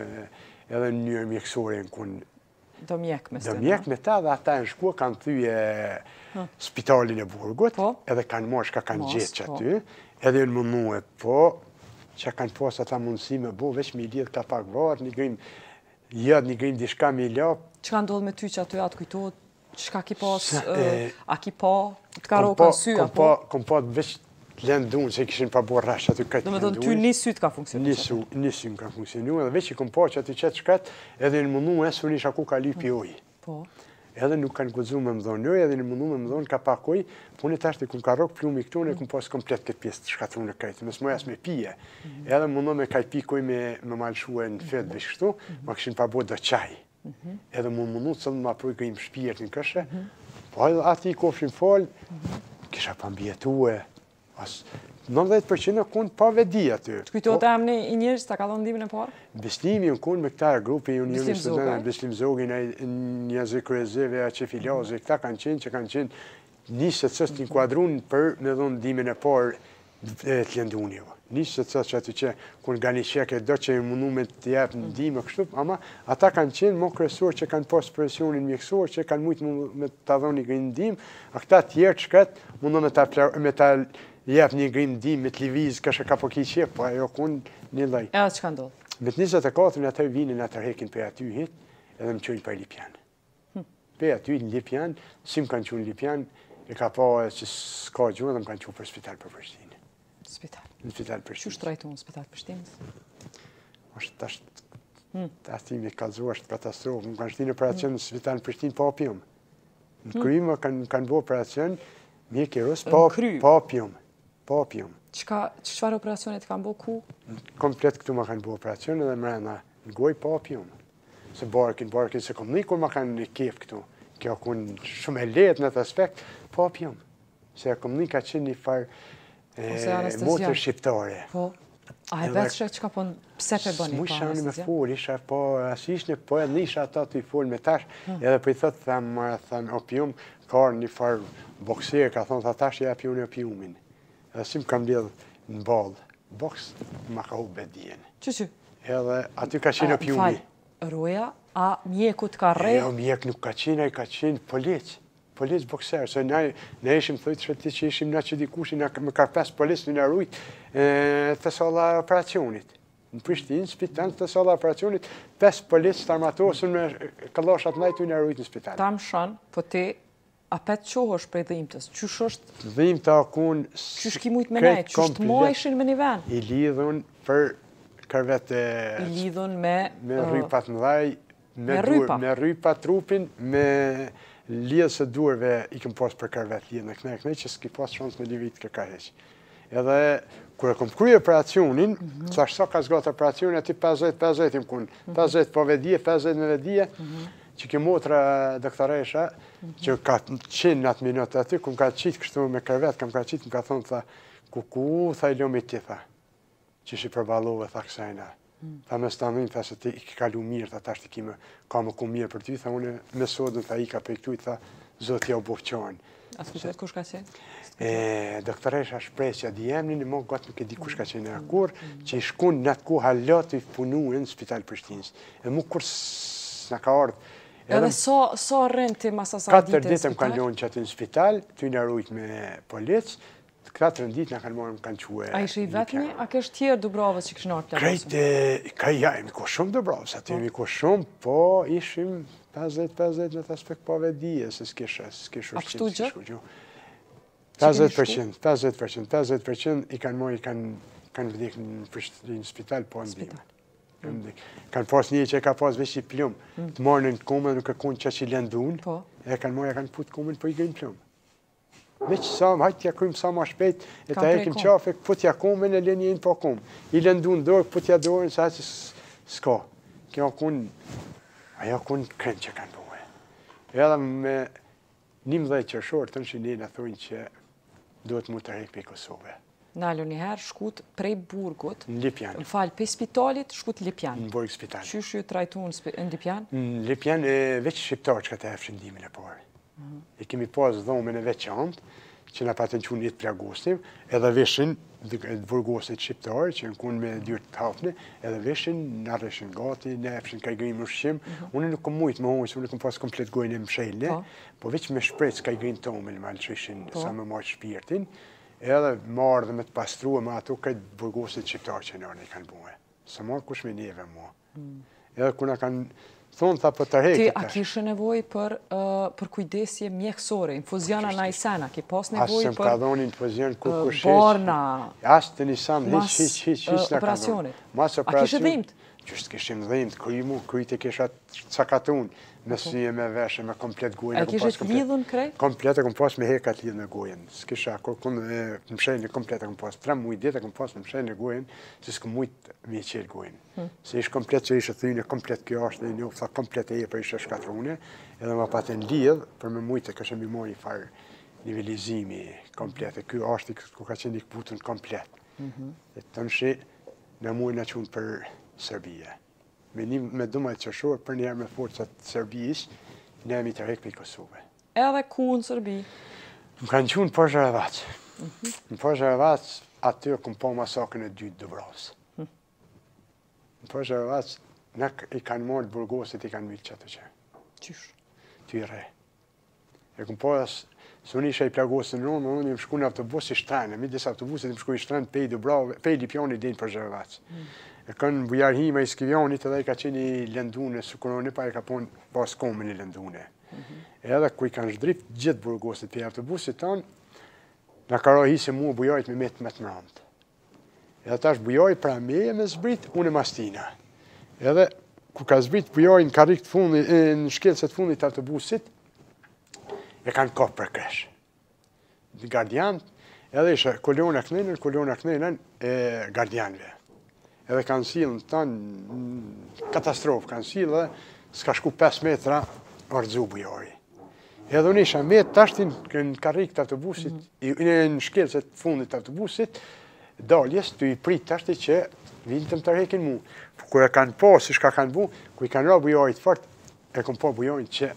[SPEAKER 2] edhe një mjekësore në kun...
[SPEAKER 1] Do mjek me së të
[SPEAKER 2] Do mjek me ta dhe ata në shkua kanë thyje spitalin e burgut, edhe kanë marrë shka kanë gjithë që aty, edhe në mundu e po, që kanë pas ata mundësi me bo, veç mi lidhë ka pak varë, një grim jëtë një grim dishka me i lapë.
[SPEAKER 1] Që ka ndodhë me ty që aty atë kujtojtë, që ka ki pas, a ki pa, të ka roka në sy, apo?
[SPEAKER 2] Kom pa të veç të lëndunë, se i kishin pa bo rrash aty këtë lëndunë.
[SPEAKER 1] Do me të ty një sy të ka funksionu?
[SPEAKER 2] Një sy më ka funksionu, edhe veç i kom pa që aty qëtë shkatë, edhe në mundu e së një shaku ka lipi ojë.
[SPEAKER 1] Po.
[SPEAKER 2] edhe nuk kanë guxuar me më dhonë, edhe në mundu me më dhonë ka pakoj, po në tash të kun ka rok plumi këtu, ne kun pas komplet këtë pjesë të shkatruar në krejtë, mes mojas me pije. Edhe mundu me kaj pikoj me me malshue në fet veç këtu, ma kishin pa bo do çaj. Edhe mu mundu të thënë ma proj grim shpirtin këshe, po edhe ati i kofshin fol, kisha pa mbjetue, as nëntëdhjetë përqind kun pa vedi aty.
[SPEAKER 1] Të kujtohet e emni i njerëz ta ka dhënë ndihmën e parë?
[SPEAKER 2] Beslimi unë kun me këta grupi, unë
[SPEAKER 1] Beslim
[SPEAKER 2] një student,
[SPEAKER 1] Zogaj?
[SPEAKER 2] Beslim Zogin, një zë kryezeve, a që filozi, këta kanë qenë që kanë qenë njësët sës të inkuadrun për me dhënë ndihmën e parë të lëndunjë. Njësët sës që aty që kun nga një qeke do që i mundu me të jepë ndihmë kështu, ama ata kanë qenë më kryesor që kanë pas presionin mjekësor, që kanë mujtë me të dhënë një ndihmë, a këta tjerë çket mundu me ta me ta jep një grim ndihmë me të lëviz, kësha ka po ki qep, po ajo kun një lloj.
[SPEAKER 1] Edhe çka ndodh?
[SPEAKER 2] Me të njëzet e katër në atë vinin atë hekin për aty hit, edhe më qojnë për Lipjan. Për aty në Lipjan, si më kanë qenë Lipjan, e ka pa që s'ka gjuhë dhe më kanë qenë për spital për Prishtinë.
[SPEAKER 1] Spital.
[SPEAKER 2] Në spital për
[SPEAKER 1] Çu
[SPEAKER 2] Prishtinë.
[SPEAKER 1] shtrajtu në spital Prishtinës?
[SPEAKER 2] Është tash tastimi kallëzuar është katastrofë. Më kanë shtinë operacion në spital në Prishtinë pa opium. Në krymë kanë kanë bërë operacion, mjek i rus pa pa opium. Pa opium.
[SPEAKER 1] Çka çfarë operacionet kanë bërë ku?
[SPEAKER 2] Komplet këtu ma kanë bërë operacion edhe mrena në goj pa opium. Se barkin, barkin se kom nikur ma kanë një kef këtu. Kjo kun shumë e lehtë në atë aspekt, pa opium. Se kom nik ka qenë një farë motër shqiptare.
[SPEAKER 1] Po. A e vetë që çka po pse pe bëni?
[SPEAKER 2] Mu shani me fol, isha po asishne, po edhe isha ata të i fol me tash, edhe për i thot thamë, thamë opium, ka një farë bokserë, ka thonë, tha tash ja pjone opiumin. Edhe si më kam lidhë në balë, boks ma ka hu bedien.
[SPEAKER 1] Që që?
[SPEAKER 2] Edhe aty ka qenë opiumi.
[SPEAKER 1] Roja, a mjekut ka rre?
[SPEAKER 2] Jo, mjek nuk ka qenë, a i ka qenë polic. Polic bokserë, se ne ishim thujtë që ti që ishim na që dikushin, më ka pes polic në rujt të sala operacionit. Në Prishtinë, spital të sala operacionit, pes polic të armatosën me kaloshat najtu në rujt në spital.
[SPEAKER 1] Ta më shanë, po ti a petë qohë është prej dhimtës? Qysh është?
[SPEAKER 2] Dhimta kun...
[SPEAKER 1] Qysh ki mujtë me nejtë? Qysh të mojshin me një ven?
[SPEAKER 2] I lidhun për kërvet e...
[SPEAKER 1] I lidhun me...
[SPEAKER 2] Me rrypat në dhaj,
[SPEAKER 1] Me rrypa?
[SPEAKER 2] Me rrypa trupin, me lidhë së duarve i këm pas për kërvet lidhë në këne, këne që s'ki pas shans me livit këka heq. Edhe, kër e kom krye operacionin, thash sa ka zgatë operacionin, ati pesëdhjetë pesëdhjetë im kun, pesëdhjetë po vedije, pesëdhjetë me vedije, që ke motra doktoresha, që ka qenë në atë minutë aty, këm ka qitë kështu me kërvet, kam ka qitë, më ka thonë, tha, kuku, tha i lomi ti, tha, që shi përbalove, tha kësajna. Tha me stanin, tha se ti i kalu mirë, tha tash ti kime ka më ku mirë për ty, tha une me sodën, tha i ka për këtu, tha zotë ja u bofqonë.
[SPEAKER 1] A të kujtojt kush ka qenë?
[SPEAKER 2] Doktoresha shpresja di emnin, e mo gatë nuk e di kush ka qenë e akur, që i shkun në atë ku halat i punuën në spital Prishtinës. E mu kur s'na ka ardhë.
[SPEAKER 1] Edhe sa rrën ti mas asaj
[SPEAKER 2] katër ditë më kanë lonë që aty në spital, ty në rujt me policë, katër ditë në kanë morë më kanë quë...
[SPEAKER 1] A ishe i vetëmi, a kesh tjerë Dubravës që kështë nërë të
[SPEAKER 2] Krejtë, ka ja, imi ko shumë Dubravës, aty imi ko shumë, po ishim pesëdhjetë pesëdhjetë në të aspekt po vedije, se s'kisha, s'kisha
[SPEAKER 1] A pështu gjë?
[SPEAKER 2] pesëdhjetë përqind, pesëdhjetë përqind, pesëdhjetë përqind i kanë morë, i kanë vdik në Prishtinë spital, po në dhimë. Kanë pas një që ka pas veç i plumë, të morë në komën, nuk e konë që që i lëndun, e kanë morë, e kanë putë komën, po i gëjnë plumë. Veç sa, hajtë t'ja krymë sa ma shpejt, e ta ekim qafe, putja komën e lenjë po komë. I lëndun dorë, putja dorën, sa që s'ka. Kjo kun, ajo kun krem që kanë bëhe. Edhe me njëmdhjetë qershor, të në që një në thujnë që duhet mu të rejtë për Kosovë.
[SPEAKER 1] Nalo njëherë shkut prej Burgut,
[SPEAKER 2] në Lipjan.
[SPEAKER 1] Në falë për spitalit, shkut Lipjan.
[SPEAKER 2] Në Burg spital.
[SPEAKER 1] Qysh ju trajtu në Lipjan?
[SPEAKER 2] Në Lipjan, veç shqiptarë që ka të efshin ndimin e parë. E kemi pas dhomën e veçantë, që nga patën që unë jetë për agostim, edhe veshin burgosit shqiptarë, që në kunë me dyrë të hapne, edhe veshin, në arreshin gati, në efshin ka i gëjmë ushqim. Unë nuk kom mujtë më hojës, unë nuk kom pas komplet gojnë e mshelne, po veç me shprec ka i gëjmë tomën, me alë që ishin sa me marë shpirtin, edhe marë dhe me të pastruë me ato këtë burgosit shqiptarë që nërën e kanë buhe. Sa marë kush me neve mua. Edhe kuna kanë thonë, tha, për të rejtë.
[SPEAKER 1] Ti, a kishe nevoj për kujdesje mjekësore, infuziona na i sena, ki pas nevoj për...
[SPEAKER 2] Asë më ka dhoni infuzion ku kushesh.
[SPEAKER 1] Borna...
[SPEAKER 2] Asë të një samë, hiq, hiq, hiq, hiq,
[SPEAKER 1] operacionit.
[SPEAKER 2] Mas
[SPEAKER 1] A kishe dhimt?
[SPEAKER 2] Just kishim dhimë të kry mu, kryt e kisha cakatun, me sy e me veshe, me komplet gojen.
[SPEAKER 1] A kishit lidhun krejt?
[SPEAKER 2] Komplet e kom pas me hekat lidh me gojen. S'kisha, kur kun në mshenjë komplet e kom pas, tre muj dit e kom pas në mshenjë gojen, se s'kom mujt me qelë gojen. Se ish komplet që ishe thyne, komplet kjo ashtë dhe një, tha komplet e e për ishe shkatrune, edhe ma paten lidh, për me mujt e kështë mi moj farë nivelizimi komplet, e kjo ashtë ku ka qenë i këputun komplet. E të nëshi, në muj në qunë për Serbia. Me, me dumajt qëshorë, për njerë me forcat Serbijis, ne jemi të rekë për Kosovë.
[SPEAKER 1] Edhe ku në Serbi?
[SPEAKER 2] Më kanë qunë për Zharavac. Në për Zharavac, aty këm po masakën e dytë Dubrovës. Në për Zharavac, ne i kanë morë burgosit, i kanë milë qëtë që.
[SPEAKER 1] Qysh?
[SPEAKER 2] Ty re. E këm po asë, së unë isha i plagosën në unë, unë im shku në autobus i shtrenë, mi disë autobusit im shku i shtrenë pej Dubrovë, pej Lipjoni din për Zharavac. E kanë bujar hima i Skivjonit edhe i ka qenë i lëndune, sukuroni pa i ka ponë pas komën i lëndune. Edhe ku i kanë shdrip gjithë burgosit për autobusit tonë, në karo hi se mua bujajt me metë me të mërëndë. Edhe tash bujaj pra me e me zbrit, unë e mastina. Edhe ku ka zbrit bujaj në karik të fundi, në shkelset fundit të autobusit, e kanë kopë për kresh. Në gardian, edhe ishe koliona kënenën, koliona kënenën e gardianve. Edhe kanë silë në tanë katastrofë, kanë silë dhe s'ka shku pesë metra ardzu bujari. Edhe unë isha me tashtin në karik të autobusit, në shkelset fundit të autobusit, daljes të i prit tashti që vinë të më të rekin mu. Kër e kanë po, si shka kanë bu, kër i kanë ra bujarit fort, e kom po bujarit që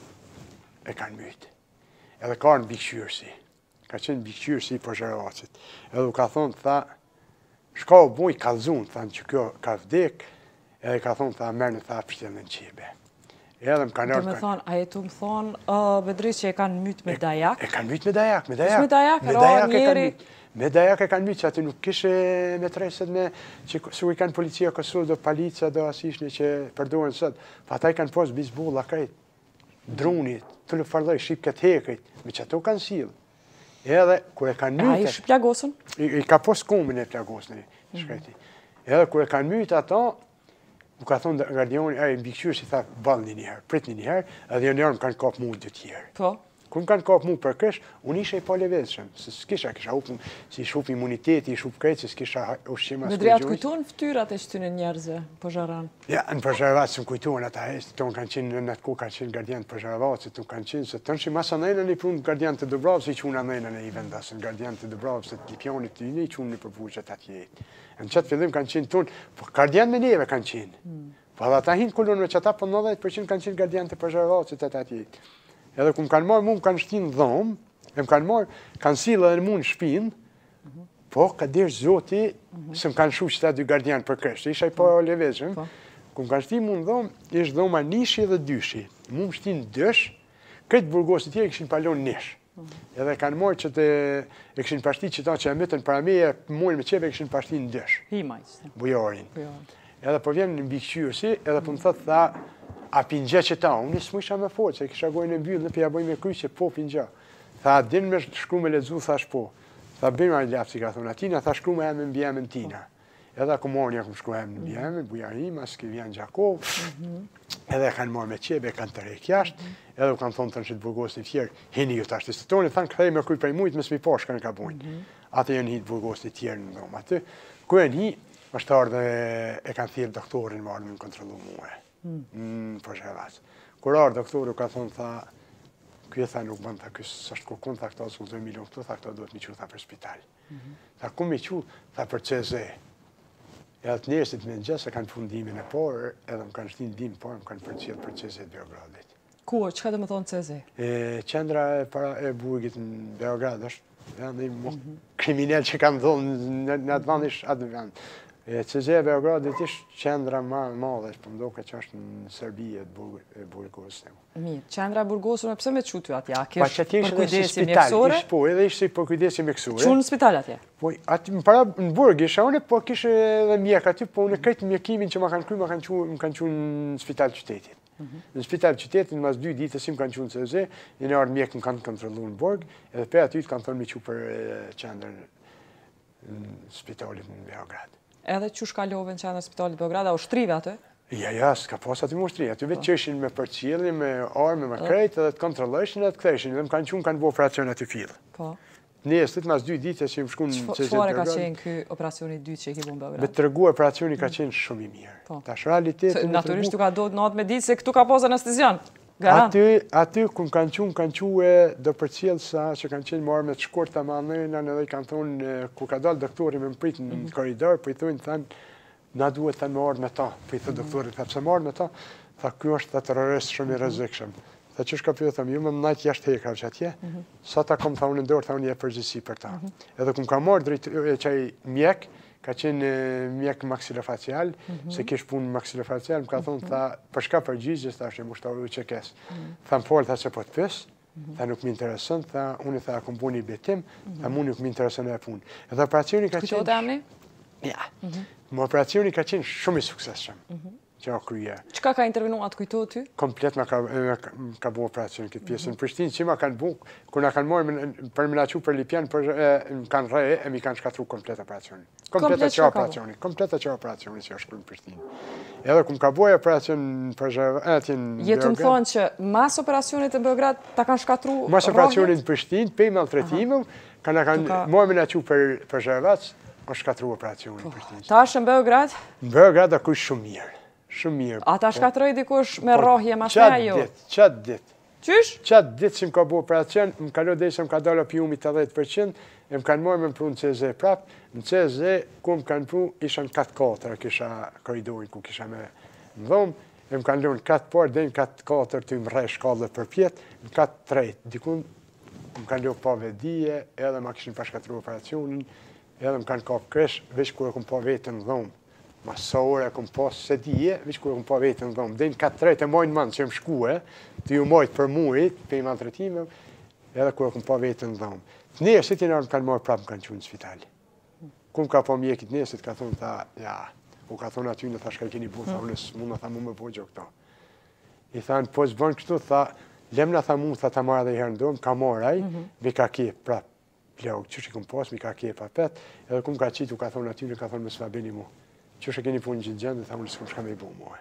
[SPEAKER 2] e kanë mytë. Edhe ka në bikqyrësi, ka qenë bikqyrësi për Zharavacit. Edhe u ka thonë, tha, shka u boj kalzun, thanë që kjo ka vdek, edhe ka thonë, tha, mërë në tha pështjën në qibe. Edhe më kanë
[SPEAKER 1] ardhë... Të me thonë, a jetu më thonë, Bedri që e kanë mytë me dajak?
[SPEAKER 2] E kanë mytë me dajak, me dajak.
[SPEAKER 1] Me dajak, me dajak njeri?
[SPEAKER 2] Me dajak e kanë mytë, që aty nuk kishe me treset me, që su i kanë policia Kosovë, do policia, do asishni që përdojnë sëtë. Pa ta i kanë posë bizbulla kajt, drunit, të lëfardoj, shqip këtë hekajt, me që ato kanë silë. Edhe, kër e kanë mytë...
[SPEAKER 1] A i shë plagosën?
[SPEAKER 2] I ka posë komin e plagosën, shkajti. Edhe, kër e kanë mytë ato, më ka thonë gardioni, e më bikqyrë si tha, balë një njëherë, prit një njëherë, edhe një njërë më kanë kapë mu dhe tjerë.
[SPEAKER 1] Po?
[SPEAKER 2] Kër më kanë kapë mu për kësh, unë isha i pa levezshëm, se s'kisha, kisha hupë, si shup imuniteti, shup krejtë, se s'kisha ushqima s'kujgjojnë.
[SPEAKER 1] Bedri, atë kujtojnë ftyrat e shtynë njerëzve për Zharan?
[SPEAKER 2] Ja, në për Zharavac së më kujtojnë ata heshtë, tonë kanë qenë në atë ku kanë qenë gardian për Zharavacit, tonë kanë qenë, se tonë që masa nëjnë në i prunë gardian të Dubrovës, i qunë nëjnë në i vendasën, gardian të Dubrovës, se Lipjonit të një i qunë në përbuqet atë jetë. Në qatë fillim kanë qenë tonë, po gardian me neve kanë qenë. Po edhe ata hinë kolonëve që ata, po nëdhjetë përqind kanë qenë gardian të për Zharavacit atë atë jetë. Edhe ku më kanë marë, mu më kanë shtinë dhomë, e më kanë marë, kanë silë edhe mu në shpinë, po, ka dirë zoti, se më kanë shu që ta dy gardian për kështë, isha i po levezhëm, ku më kanë shtinë mu në dhomë, ishtë dhoma nishi dhe dyshi, mu më shtinë dësh, këtë burgosit tjerë këshin palon nish. Edhe kanë marë që të, e këshin pashti që ta që e mëtën para me, e mojnë me qeve e këshin pashti në dësh.
[SPEAKER 1] Himajtë.
[SPEAKER 2] Bujarin. Edhe po vjen në mbikëqyrësi, edhe po më thëtë tha, a pingje që ta, unë nisë mu isha me forë, që kisha gojnë e mbyllë, në pja bojnë me kryqë që po pingja. Tha, din me shkru me lezu, thash po. Tha, bëjmë a ljapë, si ka thonë, atina, tha shkru me emë në bjemën tina. Edhe ku morë një, ku shkru emë në bjemën, bujarim, as ki vjen Gjakov, edhe kanë morë me qebe, kanë të rejkë jashtë, edhe u kanë thonë të në qitë burgosin tjerë, hini ju tash të stëtoni, thanë këthej me kuj prej mujtë, më s'mi poshë kanë ka bojnë. Ate janë hitë burgosin tjerë në dhomë aty. Ku e një, është ardhe e kanë thirë doktorin më ardhë me në kontrolu muë. Për Zharavac. Kur ardhë doktoru ka thonë, tha, kjo tha nuk bënd, tha, kësë është kërkun, tha, këta sultoj milion këtu, tha, këta duhet mi që, tha, për spital. Tha, ku mi që, tha, për C Z. Edhe të njerësit me në gjësë, se kanë fundimin e porë, edhe më kanë shtinë dimë porë, më kanë përcjellë për C Z Beogradit.
[SPEAKER 1] Ku, që ka dhe më thonë C Z?
[SPEAKER 2] Qendra e burgit në Beograd është, vendi kriminell që kam thonë në atë vend ish atë vend. C Z e Beogradit ishtë qendra ma madhe, për mdoke që është në Serbi e Burgosën.
[SPEAKER 1] Mirë, qendra Burgosën, pse me qutu atja?
[SPEAKER 2] Pa që ti ishtë dhe si spital, ishtë po, edhe ishtë si për kujdesi mjekësore.
[SPEAKER 1] Qunë në spital atje?
[SPEAKER 2] Po, aty më para në burg isha une, po kishë edhe mjek aty, po une krejtë mjekimin që ma kanë kry, ma kanë qunë në spital qytetit. Në spital qytetit, në mas dy ditës si më kanë qunë C Z, një në ardë mjek më kanë kontrolu në burg, edhe pe aty të kanë thonë mi që për qendrën në spitalit në Beograd.
[SPEAKER 1] Edhe që shkalove në qendrën spitalit Beograd, a u shtrive atë?
[SPEAKER 2] Ja, ja, s'ka pas aty mushtri, aty vetë qeshin me përcjellje, me armë, me krejt, edhe të kontrollojshin edhe të ktheshin, dhe më kanë qenë kanë bërë operacion aty fill.
[SPEAKER 1] Po.
[SPEAKER 2] Nesër mas dy ditë që më shkuën në C Z
[SPEAKER 1] Çfarë ka qenë ky operacioni i dytë që e ke bën Beograd?
[SPEAKER 2] Me tregu operacioni ka qenë shumë i mirë. Tash realiteti
[SPEAKER 1] natyrisht ka do natë me ditë se këtu ka pas anestezian. Garant.
[SPEAKER 2] Aty aty ku kanë qenë kanë quë do përcjellsa që kanë qenë marrë me të shkurta me anëna edhe kanë thonë ku ka dalë doktori me mprit në korridor, po i thonë thanë na duhet të marrë me ta. Po i thotë doktorit, "Pse marrë me ta?" Tha, "Ky është terrorist shumë i rrezikshëm." Tha, "Ç'është ka pyet, ju më najt jashtë hekrave që atje." Sa ta kom thonë në dorë, thonë je përgjegjësi për ta. Edhe kum ka marrë drejt çaj mjek, ka qenë mjek maksilofacial, se kish punë maksilofacial, më ka thonë tha, "Për çka përgjigjesh tash e mushtoru çekes." Tham, "Fol tha se po të pyes." Tha, "Nuk më intereson." Tha, "Unë tha kom punë i betim." Tha, "Mu nuk më intereson e punë." Edhe operacioni ka qenë.
[SPEAKER 1] Kujtohet emri?
[SPEAKER 2] Ja. Më operacioni ka qenë shumë i suksesshëm. Që o krye.
[SPEAKER 1] Çka ka intervenu atë kujtohet ty?
[SPEAKER 2] Komplet ma ka, ka bu operacion këtë pjesën. Në Prishtinë që ma kanë bu, kur na kanë morë për më na qu për Lipjan, për më kanë rre, e mi kanë shkatru komplet operacionin. Komplet e që operacioni. Komplet e që operacioni që është në Prishtinë. Edhe ku më ka buaj operacion për atje në
[SPEAKER 1] Jetu më thonë që mas operacionit në Beograd ta kanë shkatru
[SPEAKER 2] mas operacionin në Prishtinë, pe maltretimëm, kanë kanë morë më na qu për për Zhevac, o shkatru operacionin në Prishtinë.
[SPEAKER 1] Tash në Beograd?
[SPEAKER 2] Në Beograd akuj shumë mirë. Shumë mirë.
[SPEAKER 1] A ta shkatroj dikush me rrohje mas me ajo?
[SPEAKER 2] Qatë ditë, qatë ditë.
[SPEAKER 1] Qysh?
[SPEAKER 2] Qatë ditë që më ka bu operacion, më kalo dhe se më ka dalë opiumi të dhjetë përqind, e më kanë morë me më pru në C Z prapë. Në C Z, ku më kanë pru, isha në katë katër, kisha koridorin ku kisha me në dhomë, e më kanë lënë katë parë, dhe në katë katër të më rej shkallë për pjetë, në katë trejtë. Dikun më kanë lënë pa vedije, edhe ma kishin pashkatru operacionin, edhe më kanë kapë kresh, veç kur e kom pa vetën në dhomë. Ma sa ore e kom pas se dije, veç kur e kom pa vetën në dhomë. Dhe në katë trejtë e mojnë manë që më shkue, të ju mojtë për mujit, për i maltretimeve, edhe kur e kom pa vetën në dhomë. Të njërë, të njërë më kanë marë prapë më kanë qunë në spitali. Ku më ka pa mjekit njësit, ka thonë, tha, ja, u ka thonë aty në tha shka i keni bu, tha, unë mund në tha mu me po gjo këto. I thanë, po zbën kështu, tha, lemna tha mu, tha ta marrë dhe i herë në dhomë, ka marraj, mi ka kje prapë. Plog, që që i kom pas, mi ka kje pa pet, edhe ku më ka qitu, ka thonë aty në ka thonë, më s'fa bini mu. Që që keni punë gjithë gjendë, tha unë s'kom shka me i bu mua.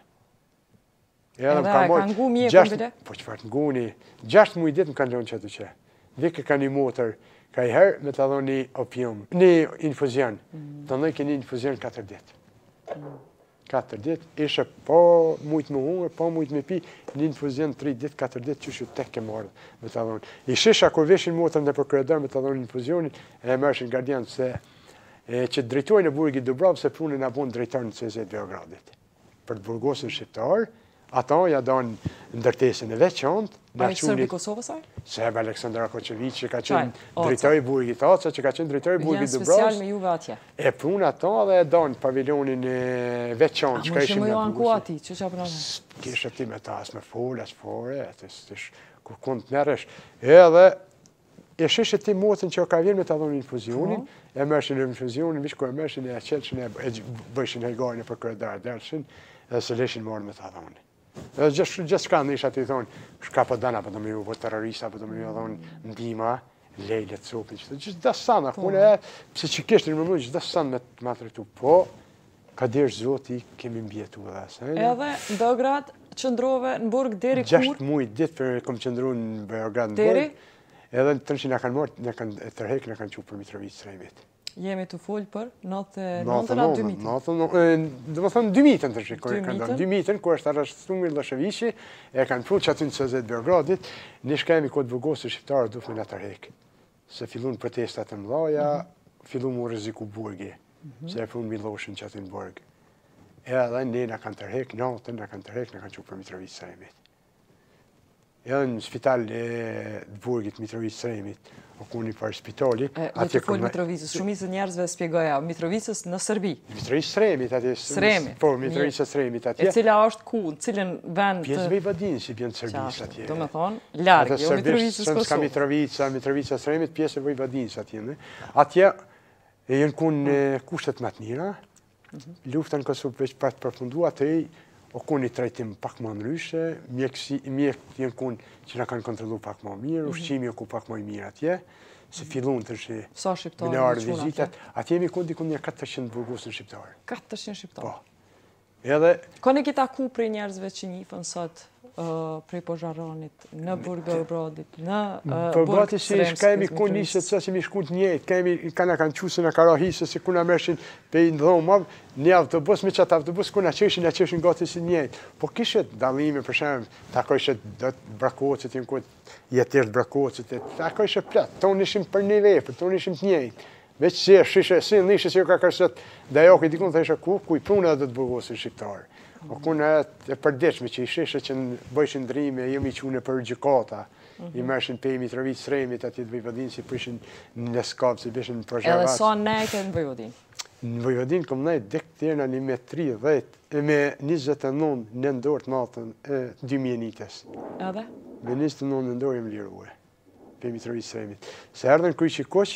[SPEAKER 1] Edhe ka ngu mjekën bile?
[SPEAKER 2] Po që fartë nguni, gjashtë mu i ditë më kanë lënë që të që. Vike ka një motër, ka i herë me të adhonë një opium, një infuzion. Të ndoj ke një infuzion katër ditë. Katër ditë, ishe po mujtë më hungër, po mujtë me pi, një infuzion tri ditë, katër ditë, që që tek ke marrë me të adhonë. I shisha kur veshin motër në për korridor me të adhonë infuzionin, e mërshin gardian se që drejtojnë në burgit Dubrovë se punën në abonë drejtar në C Z Beogradit. Për të burgosën shqiptarë, ata ja danë ndërtesin e veçantë.
[SPEAKER 1] A i Sërbi Kosovës aj?
[SPEAKER 2] Serb Aleksandar Koqevic, që ka qenë drejtar i burgit Aca, që ka qenë drejtar i burgit Dubrovës.
[SPEAKER 1] Janë special me juve atje.
[SPEAKER 2] E punë ata dhe e danë pavilionin veçantë që ka ishim
[SPEAKER 1] në burgit. A më shumë ju anë ku ati, që që apërnë?
[SPEAKER 2] Kishë ti me ta, as me folë, as fore, kur kënd të merresh. Edhe e shishë ti motën që ka vjen me të adhonë infuzionin, e mërshin në infuzionin, vishë ku e mërshin e qelëshin e bëjshin hejgarën e për kërëdarë, delshin, edhe se leshin marrë me të adhonë. Edhe gjithë shka në isha të i thonë, shka për dana, për të me ju vë terrorista, për të me ju adhonë ndima, lejlet, sopin, që të gjithë dhe sana, kune e, pëse që kishtë në mëndu, gjithë dhe sana me të matretu, po, ka dirë zoti, kemi mbjetu dhe asë.
[SPEAKER 1] Edhe në Beograd, qëndrove në burg deri kur?
[SPEAKER 2] Gjashtë mujtë ditë për kom qëndru në Beograd në burg. Edhe në tërë që nga kanë morë, në kanë tërhek, në kanë qupë për Mitrovic Sremit.
[SPEAKER 1] Jemi të folë për nëntën a dy mitën?
[SPEAKER 2] Dhe më thënë dy mitën të shikë, dy mitën, kër është arrashtu Mir Lasheviqi, e kanë pru që aty në C Z Beogradit, një shka jemi këtë burgosë shqiptarë dufe në tërhek. Se fillun protestat të mdhaja, fillun mu rreziku burgi, se e pru në Miloshin që aty në burg. Edhe ne në kanë tërhek, natën në kanë tërhek, në kanë qupë për Mitrovic Sremit. Edhe në spital e burgit Mitrovic Sremit, o kuni për spitali.
[SPEAKER 1] Le të folë Mitrovicës, shumicë njerëzve spjegoja, Mitrovicës në Serbi.
[SPEAKER 2] Mitrovic Sremit atje.
[SPEAKER 1] Sremit.
[SPEAKER 2] Po, Mitrovic Sremit atje.
[SPEAKER 1] E cila është ku, në cilin vend të...
[SPEAKER 2] Pjesë Vojvodinës i bjën Serbis atje.
[SPEAKER 1] Do me thonë, largë, jo Mitrovicës Kosovë.
[SPEAKER 2] Ska Mitrovica, Mitrovica Sremit, pjesë Vojvodinës atje. Atje e jënë kun kushtet më të mira, luftën Kosovë veç pat përfundua, të o kun i trajtim pak më ndryshe, mjekët jenë kun që nga kanë kontrolu pak më mirë, ushqimi o ku pak më i mirë atje, se fillun të shi
[SPEAKER 1] Sa shqiptarë
[SPEAKER 2] minarë vizitat, atje jemi kun dikun një katërqind burgosën shqiptarë.
[SPEAKER 1] katërqind shqiptarë?
[SPEAKER 2] Po. Edhe...
[SPEAKER 1] Kone ki taku prej njerëzve që njifën sot prej Pozharonit, në Burg Beogradit, në Burg Sremskës.
[SPEAKER 2] Kemi ku nisët se si mi shku të njëjtë, kemi kana kanë qusë në Karahisë, se kuna mershin pe i ndhomov, një autobus, me qatë autobus, kuna qeshin, a qeshin gati si njëjtë. Po kishet dalime, për shemë, tako ishe do të brakocit, im këtë jetirë të brakocit, tako ishe plët, tonë ishim për një vepër, tonë ishim të njëjtë. Veç si e shishe, si në nishe si jo ka kërset, dhe jo këtë dikun të ishe ku, ku i prune edhe të burgosin shqiptarë. O kuna e përdeqme që i shishe që në bëjshin drime, jemi qune për gjykata, i mershin pejmi të rëvit sremit, ati të Vojvodin, si prishin në Leskap, si bishin në Prozharac.
[SPEAKER 1] Edhe sa nejke në Vojvodin?
[SPEAKER 2] Në Vojvodin kom nejt dik tjerna një me tridhjet, me njëzet e nënë në ndorë të natën dy mijë nitës.
[SPEAKER 1] Edhe?
[SPEAKER 2] Me njëzet e nënë në ndorë jem liruhe, pejmi të rëvit sremit. Se erdhen kryqi kuq,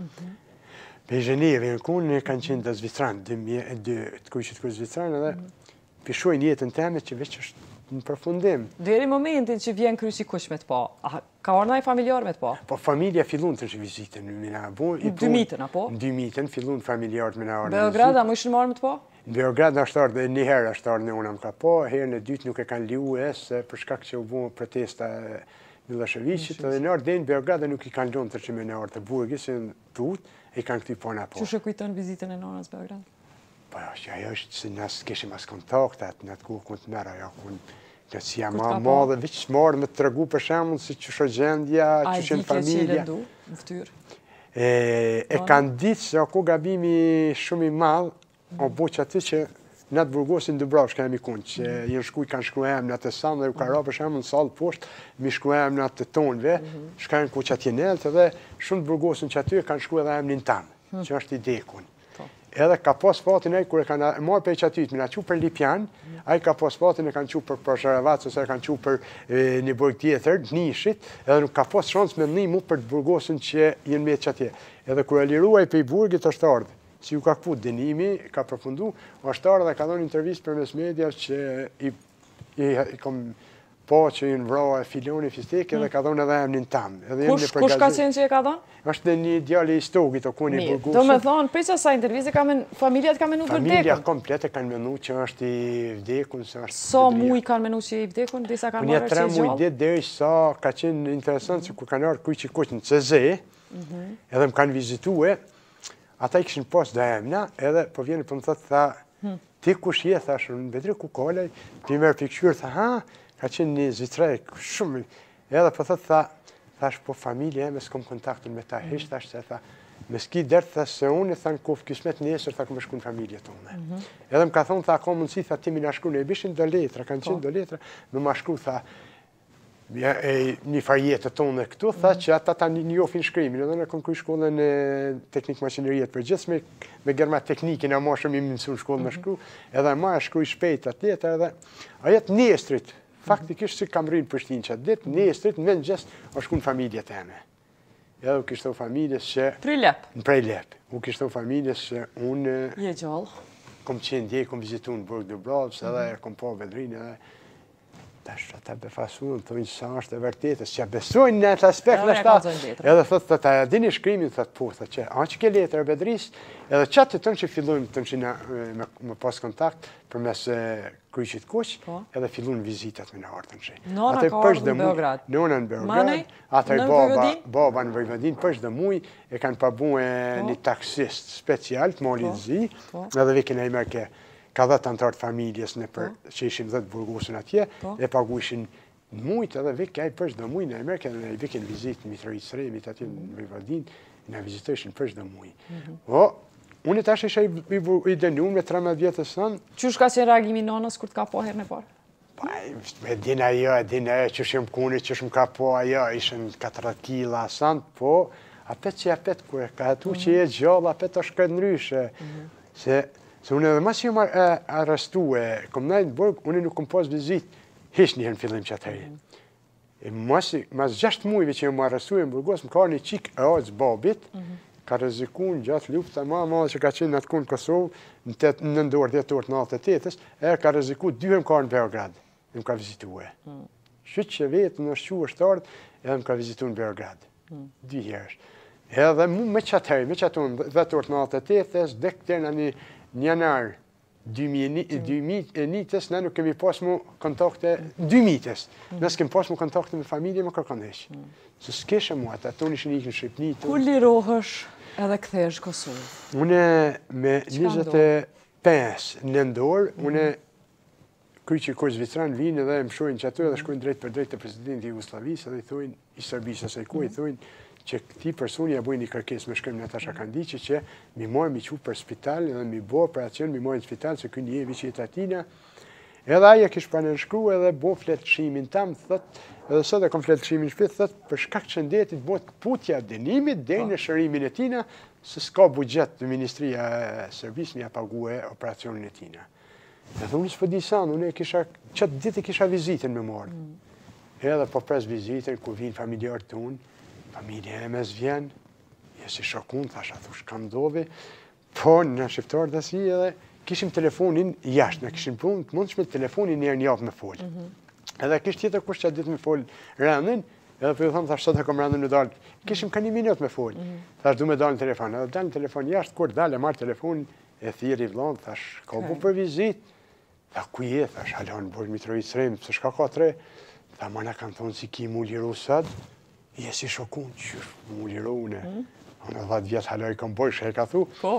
[SPEAKER 2] pe Zheneve në kunë kanë qenë dhe Zvitran, të kryqit kuq Zvitran, edhe pishojnë jetën teme që veç është në përfundim.
[SPEAKER 1] Deri momentin që vjen kryqi kuq me të pa, ka orë nëjë familjar me të pa?
[SPEAKER 2] Po familja fillun të në vizitën në mina bo.
[SPEAKER 1] Në dy mitën, apo?
[SPEAKER 2] Në dy mitën, fillun familjarët me në orë në
[SPEAKER 1] Beograd, a më ishën marë me të pa?
[SPEAKER 2] Në Beograd në ashtarë dhe një herë ashtarë në unë më ka po, herë në dytë nuk e kanë liu e se për shkak që u bu protesta Miloševićit, dhe në orë dhe në Beograd dhe nuk i kanë lënë të që me në orë të burgis, e në tut, e kanë këty pona po.
[SPEAKER 1] Që shë kujton vizitën e nonës Beograd?
[SPEAKER 2] Po, ajo është se nësë keshim as kontaktat, në atë ku kënë të mera, ajo kënë që si jam ma madhe, vëqë marë me të regu për shemun, si që shë gjendja, që shenë familja.
[SPEAKER 1] A i di që i lëndu, në ftyrë?
[SPEAKER 2] E kanë ditë se ako gabimi shumë i madhë, o bo që aty që në atë burgosin Dubravë shka jemi kunë, që jenë shkuj kanë shku e më në atë sanë, dhe u ka ra për shemun në salë poshtë, mi shku e më në atë tonëve, shka jenë ku që atje neltë, dhe shumë të burgosin që aty kanë shku edhe e më një tamë, që është i dekun. Edhe ka pas fatin e kërë kanë marrë për qatyt, me na që për Lipjan, a i ka pas fatin e kanë që për Prozharac, ose kanë që për një burg tjetër, nishit, edhe nuk ka pas shans me një mu për të burgosin që jenë me qatje. Edhe kërë e liruaj për i burgit është ardhë, si ju ka këpu dënimi, ka përfundu, është ardhë dhe ka dhonë intervjist për mes media që i kom po që i në vroa e filioni fisteke dhe ka dhonë edhe emnin tamë.
[SPEAKER 1] Kush ka qenë që e ka dhonë?
[SPEAKER 2] është dhe një djali i stogit, o kuni burgosën.
[SPEAKER 1] Do me thonë, për që sa intervjise, familja të ka menu për vdekun?
[SPEAKER 2] Familja komplete kanë menu që është i vdekun.
[SPEAKER 1] Sa muj kanë menu që i vdekun, disa kanë marrë që i gjallë?
[SPEAKER 2] Një tre muj ditë dhe sa ka qenë interesant që ku kanë arë kuj që kuq në C Z, edhe më kanë vizitue, ata i këshin pas dhe emna, edhe po vjeni për më thëtë, tha, ti kush je, thash, në bedri ku kolej, ti merë pikëshyrë, tha, ha, ka qenë një zitrej, shumë, edhe për thëtë, tha, thash, po familje e me s'kom kontaktun me ta, hish, thash, se tha, me s'ki dërtë, thash, se unë, tha, në kofë kismet njësër, tha, këmë shku në familje tonë. Edhe më ka thonë, tha, ka mundësi, tha, ti mi na shkru, ne i bishin do letra, kanë qenë do letra, me ma shkru, tha, një farjetë tonë dhe këtu, tha, që ata ta njofin shkrimin, edhe në kom kuj shkollën e teknik maqinerijet për gjithë, me germa teknikin, a ma shumë i mënësu në shkollë me shkru, edhe ma e shkruj shpejt atë letra, edhe a jetë njestrit, faktikisht si kam rrinë Prishtinë që atë ditë, njestrit në vend gjestë, o shku në familje të eme. Edhe u kishtë të familjes që...
[SPEAKER 1] Prej lep?
[SPEAKER 2] Në prej lep. U kishtë të familjes që unë...
[SPEAKER 1] Je gjallë?
[SPEAKER 2] Kom qenë dje, kom vizitu në Burg Dubravës, edhe kom po vedrinë, edhe... Ta shtë ata befasun, të vinë sa është e vërtetës, që besojnë në atë aspekt në shtatë. Edhe thëtë të ta dini shkrimin, thëtë po, thëtë që a që ke letër e bedris, edhe qatë të tënë që fillojmë të në me pas kontakt për mes kryqit kuq, edhe fillojmë vizitat me në artën që.
[SPEAKER 1] Nona ka ardhë në Beograd?
[SPEAKER 2] Nona në Beograd, atër baba në Vojvodin, përsh dhe muj, e kanë pabu një taksist special të molin zi, edhe vikin e i merke ka dhe të antartë familjes në për që ishim dhe të burgosën atje, e pagu ishin mujtë edhe vik, a i përsh dhe muj në Amerike, dhe i vikin vizit në Mitrovic Sremit atje në Vojvodin, në vizitojshin përsh dhe muj. O, unë tash isha i dënum me tremë vjetës sanë.
[SPEAKER 1] Qysh ka qenë reagimi nonës kur të ka po herë në parë?
[SPEAKER 2] Pa, e din ajo, e din ajo, qysh jem kuni, qysh më ka po ajo, ishën katërdhjetë kila sanë, po, apet që apet kërë, ka atu që je gjallë, apet është këtë nryshe, se Se unë edhe mas jam arrestu e kom najtë në burg, unë nuk kom pas vizit, hish njëherë në fillim që atëri. Mas gjashtë mujve që jam arrestu e në burgos, më ka një qik e aqës babit, ka rezikun gjatë lufta ma madhe që ka qenë në atë kunë Kosovë, në ndorë dhjetor të natë të tetës, e ka reziku dyhe më ka në Beograd, e më ka vizitu e. Shqytë që vetë në shqu është ardhë, edhe më ka vizitu në Beograd. Dy herës. Edhe mu me qatëri, me qatunë dhjetor të natë të tetës, dhe këtë në një janar dy mijë e njëtës, ne nuk kemi pas mu kontakte, dy mijës, nësë kemi pas mu kontakte me familje më kërkon heq. Se s'keshe mu atë, ato nishin ikën Shqipni.
[SPEAKER 1] Ku lirohësh edhe kthehesh Kosovë?
[SPEAKER 2] Une me njëzet e pesë në ndorë, une kuj që kur Zvicran vinë edhe më shojnë që ato edhe shkojnë drejt për drejt të presidenti Jugoslavisë edhe i thujnë, i Serbisë asaj ku, i thujnë që këti personi ja bojnë një kërkes me shkrim Natasha Kandiqi që mi morë mi qu për spital edhe mi bo operacion, mi morë në spital se kënë je viqit atina. Edhe aja kish pra në nshkru edhe bo fletëshimin tam, thët, edhe sot e kom fletëshimin shpit, thët, për shkak qëndetit bot putja dënimit dhe në shërimin e tina, se s'ka bugjet të Ministria e Serbisë mi apague operacionin e tina. Edhe unë s'po di sanë, unë e kisha, qëtë ditë kisha vizitin me morë. Edhe po pres vizitin, ku vinë familjarë të unë, familje e mes vjen, jesi shokun, thasha, thush, kam ndodhi, po në shqiptarë dhe si edhe kishim telefonin jashtë, në kishim punë, të mund shme telefonin njerë një javë me folë. Edhe kish tjetër kush që atë ditë me folë rëndin, edhe për ju thëmë, thash, sot e kom rëndin në dalë, kishim ka një minut me folë, thash, du me dalë në telefon, edhe dalë në telefon jashtë, kur dalë e marë telefonin, e thiri vlonë, thash, ka bu për vizit, tha, ku je, thash, halon, Borg Mitrovic Srem, se shka ka tre, tha, ma na kanë thonë si ki mu liru sot, jesi shokun, qërë mu liru une, anë dhatë vjetë haloj kom bojë, shë e ka thu.
[SPEAKER 1] Po.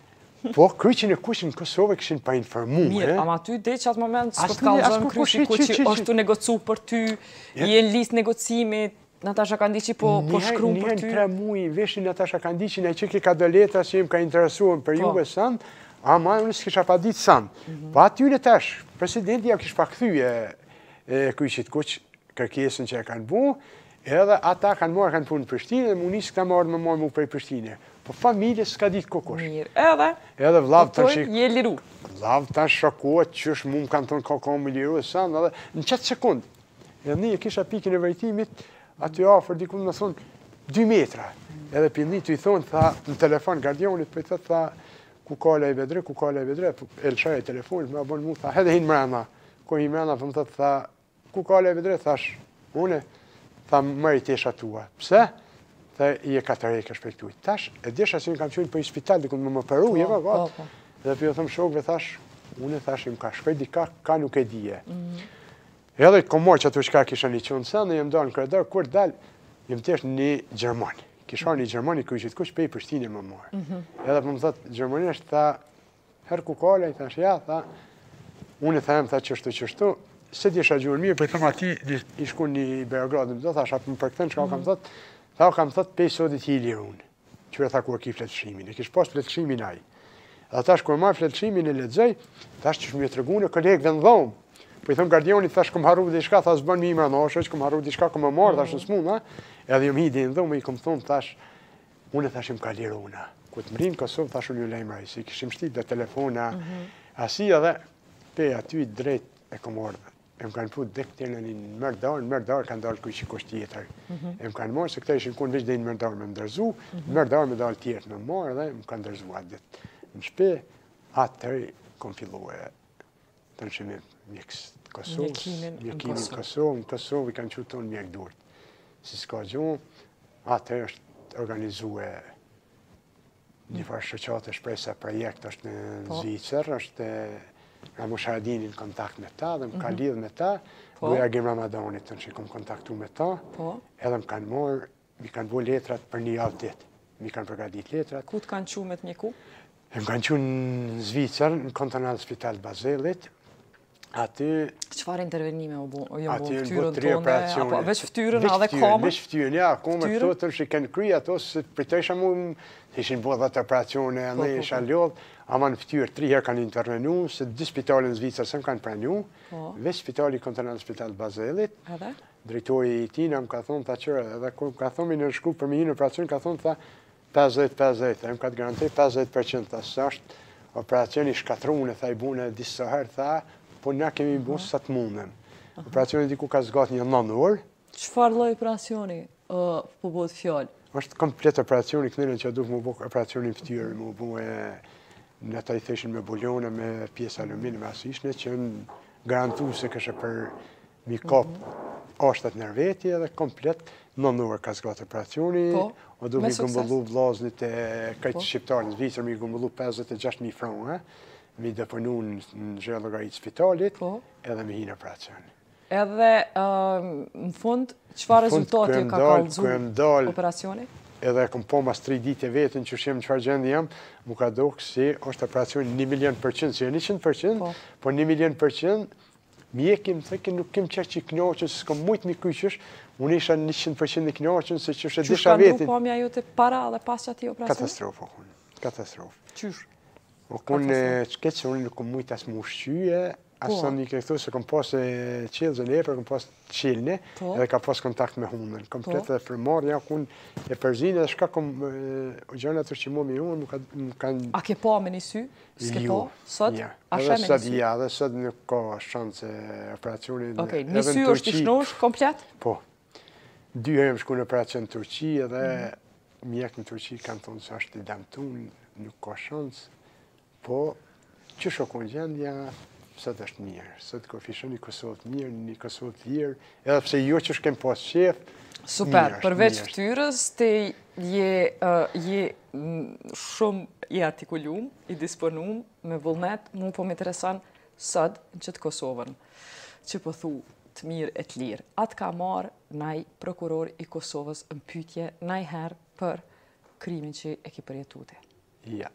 [SPEAKER 2] Po, kryqin e kushin në Kosovë këshin pa informu,
[SPEAKER 1] Mirë, ama ty dhe që atë moment s'ko të kalëzën kryqin ku që është të negocu për ty, je në listë negocimit, Natasha Kandiqi po shkru për ty.
[SPEAKER 2] Njërë në tre muj, veshin Natasha Kandiqi, në që ki ka do letra që jem ka interesuar për juve sënë, ama unë s'kisha pa ditë sënë. Pa aty në tash, presidenti ja kish pa këthyje kryqit kuq, kërkesën që e kanë bu, edhe ata kanë marrë kanë punë në Prishtinë dhe munisë këta marrë me marrë mu prej Prishtinë. Po familje s'ka ditë kokosh.
[SPEAKER 1] Mirë, edhe?
[SPEAKER 2] Edhe vlavë të
[SPEAKER 1] shikë. Je liru.
[SPEAKER 2] Vlavë të shokohet që është mu më kanë tonë ka ka më liru e sanë, edhe në qëtë sekundë. Edhe një e kisha pikin e vërtimit, aty afer dikun me thonë dy metra. Edhe pindi të i thonë, tha, në telefon gardionit, për i thëtë, tha, ku kala i vedre, ku kala i vedre, elshaj e telefonit, me abonë mu, tha, edhe hinë mrena. Ko hinë mrena, për më thëtë, tha, ku kala i vedre, thash, une, tha, mëri tesha tua. Pse? Tha, i e katër e ka shpektuit. Tash, e desha si në kam qënë për i spital, dikun më më përu, jema gatë. Dhe për jo thëmë shokve, thash, une, thash, im ka shpejt, dika, ka nuk e dije. Edhe kom morë që ato shka kisha një qënë sënë, jem dalë në kredor, kur dalë, jem tesh një Gjermani. Kisha një Gjermani, kërë që të kush pej Prishtine më morë. Edhe për më thëtë, Gjermanisht, tha, her ku kale, i thash, ja, tha, une thajem, tha, qështu, qështu, se di isha gjurë mirë, për i thëmë ati, i shku një Beograd, në thash, apë më për këtën, qka kam thëtë, tha, kam thëtë, pej sotit i liru unë, qërë tha kur ki fletëshimin, e kish pas fletëshimin aj. Dhe tash, kur marë fletëshimin e ledzej, tash që shmi e të rëgune, kolegëve në dhomë, për i thëmë gardionit, thash, kom haru dhe ishka, thash, bën mi imra në oshe, kom haru dhe ishka, kom më marë, thash, në smunë, edhe jom hidi në dhomë, i kom thonë, thash, unë thash, im ka liru una. Ku të mërinë Kosovë, thash, unë ju lejmë rajsi, kishim shtit dhe telefona, asi edhe, pe aty drejt e kom ardhe. E më kanë put dhe këtë në një mërdarë, në mërdarë kanë dalë kuj që kusht tjetër. E më kanë marë, se këta ishin kun veç dhe një mërdarë me ndërzu, mërdarë me dalë tjetër me marë dhe më kanë ndërzu atë ditë. Në shpe, atër kom fillu e të në shime mjekës Kosovës, mjekimin Kosovë, në Kosovë i kanë qëtë tonë mjek durët. Si s'ka gjumë, atër është organizu e një farë shëqate shpresa projekt është në Zvicër, është nga Mushardini në kontakt me ta dhe më ka lidhë me ta, duja Gim Ramadanit të në që i kom kontaktu me ta, edhe më kanë morë, mi kanë bo letrat për një javë ditë, mi kanë përgadit letrat.
[SPEAKER 1] Ku të kanë qu me të mjeku?
[SPEAKER 2] Më kanë qu në Zvicër, në kontonal Spital Bazelit, aty...
[SPEAKER 1] Qëfar intervenime o bo
[SPEAKER 2] ftyrën
[SPEAKER 1] tonë, apo veç ftyrën, a dhe kamër?
[SPEAKER 2] Veç ftyrën, ja, kamër të të që i kanë kry, ato se pritësha mu, ishin bo dhe të operacione, anë isha ljodhë, ama në ftyrë, tri herë kanë intervenu, se dy spitale në Zvicër se më kanë pranju, veç spitali kontonal Spital Bazelit, drejtori i tina më ka thonë, ta qërë, edhe kur më ka thonë, në shku për me një operacion, ka thonë, tha, pesëdhjetë pesëdhjetë, e më ka të garantej pesëdhjetë përqind, tha, së është operacioni shkatrune, tha, i bune disë herë, tha, po na kemi bu sa të mundem. Operacioni diku ka zgat një nënë orë.
[SPEAKER 1] Qëfar lloj operacioni po bëhet fjallë?
[SPEAKER 2] Është komplet operacioni, kënërin që duke mu bu operacioni ftyrë, mu bu e në ta i theshin me buljone, me pjesë aluminë, me asishne, që në garantu se kështë për mi kap ashtat nerveti edhe komplet nënë orë ka zgat operacioni, o duke mi gëmbëllu vlaznit e kajtë shqiptarë në Zvicër, mi gëmbëllu pesëdhjetë e gjashtëmijë franë, mi deponu në zhjellëgarit spitalit,
[SPEAKER 1] Po.
[SPEAKER 2] edhe me hinë operacion.
[SPEAKER 1] Edhe në fund, çfarë rezultati ka kallëzu operacioni?
[SPEAKER 2] Edhe kom po mas tri ditë e vetën që shem në qëfar gjendë jam, mu ka dokë si është operacion një milion përqend, si e një qëndë përqend, po një milion përqend, mjekim të ke nuk kem qërë që i knoqën, se s'kom mujtë mi kyqësh, unë isha një qëndë përqend i knoqën, se që është e disha vetin.
[SPEAKER 1] Qysh ka ndru pomja ju të para dhe pas që ati operacion?
[SPEAKER 2] Katastrofë, okun, katastrofë.
[SPEAKER 1] Qysh?
[SPEAKER 2] Okun, qëke që unë nuk kom mujtë asë mu shqyje, asë një këtu se kom pas qilëzën e për, kom pas qilëne, edhe ka pas kontakt me hundën. Komplet dhe për marrë, ja, kun e përzinë, edhe shka kom gjëna të që mu mi unë, më kanë...
[SPEAKER 1] A ke pa me një sy? S'ke pa? Sot? A shë me një sy?
[SPEAKER 2] Ja, dhe sot nuk ka shansë operacionin.
[SPEAKER 1] Okej, një sy është i shnosh komplet?
[SPEAKER 2] Po. Dy herë më shku në operacion në Turqi, edhe mjek në Turqi kanë thonë se është i damtun, nuk ka shansë. Po, që shokon gjendja, sot është mirë, sot koefishon një Kosovë të mirë, një Kosovë të lirë, edhe pse jo që shkem pas qef,
[SPEAKER 1] super, përveç ftyrës, te je shumë i artikulum, i disponum, me vullnet, mu po më interesan sot në qëtë Kosovën, që po thu të mirë e të lirë. Atë ka marë naj prokuror i Kosovës në pytje naj herë për krimin që e ki përjetute.
[SPEAKER 2] Ja.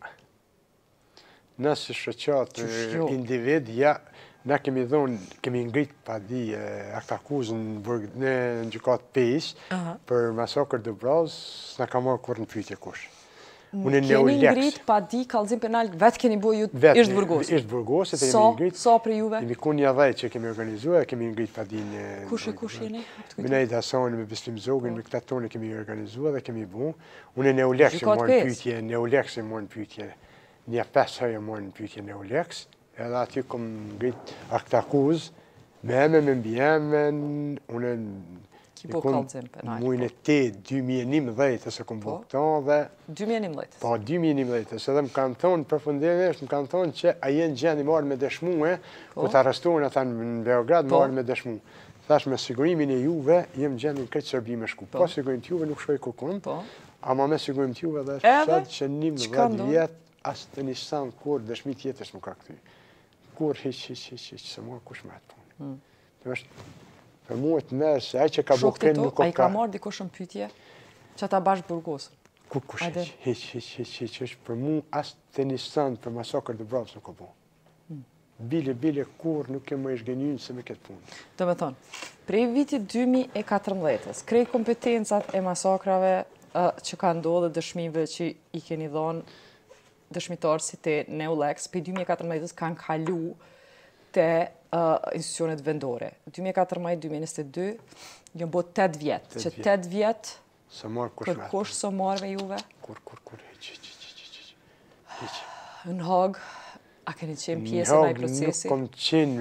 [SPEAKER 2] Nësë shëqatë individ, ja, na kemi dhonë, kemi ngrit pa di aktakuzën në gjykatë pesë për masakër Dubrovë, s'na ka marrë kur në pyetje kush. Unë
[SPEAKER 1] keni ngrit pa di kallëzim penal, vetë keni bu ju ishtë burgosë?
[SPEAKER 2] Ishtë burgosë, e kemi ngrit.
[SPEAKER 1] Sa për juve?
[SPEAKER 2] Kemi kun një dhejt që kemi organizuar, kemi ngrit pa di në...
[SPEAKER 1] Kush e kush jeni?
[SPEAKER 2] Me nejt Hasani, me Bislim Zogin, me këta tonë kemi organizuar dhe kemi bu. Unë Neuleks e morë në pyetje, Neuleks e morë në pyetje. Një pesë herë morë në pyetje në Neuleks, edhe aty kom ngrit aktakuz, me eme, me mbi emen, unë mujnë e te dy mijë e njëmbëdhjetë se kom bo këta dhe...
[SPEAKER 1] dy mijë e njëmbëdhjetë?
[SPEAKER 2] Po, dy mijë e njëmbëdhjetë, se dhe më kanë thonë përfundimisht, më kanë thonë që a jenë gjenë i marrë me dëshmue, ku të arrestuën ata në Beograd marrë me dëshmu. Thash me sigurimin e juve, jem gjenë në këtë Serbi me shku. Po, sigurim të juve nuk shkoj kukun, ama me sigurim të juve dhe sot që njëmbëdhjetë vjetë asë të një sanë kur dëshmi tjetës më ka këty. Kur hiq, hiq, hiq, hiq, se mua kush me atë punë. Të është, për mua të merë se aj që ka buken nuk o ka...
[SPEAKER 1] A i ka marrë dikush në pytje që ata bashkë burgosën?
[SPEAKER 2] Kur kush hiq, hiq, hiq, hiq, hiq, është për mua asë të një sanë për masakër Dubrovës nuk o bu. Bile, bile, kur nuk e më ishë gënynë se me këtë punë.
[SPEAKER 1] Do me thonë, prej vitit dy mijë e katërmbëdhjetë, krej kompetencat e masakrave që ka ndodhë dëshmive që i keni dhonë dëshmitarë si të Neuleks, për dy mijë e katërmbëdhjetë kanë kalu të institucionet vendore. dy mijë e katërmbëdhjetë dy mijë e njëzet e dy, jënë bo tetë vjetë, që tetë vjetë, për kush së marrë me juve?
[SPEAKER 2] Kur, kur, kur, hiq, hiq, hiq, hiq.
[SPEAKER 1] Në Hagë, a keni qenë pjesë në i procesi?
[SPEAKER 2] Në Hagë nuk kom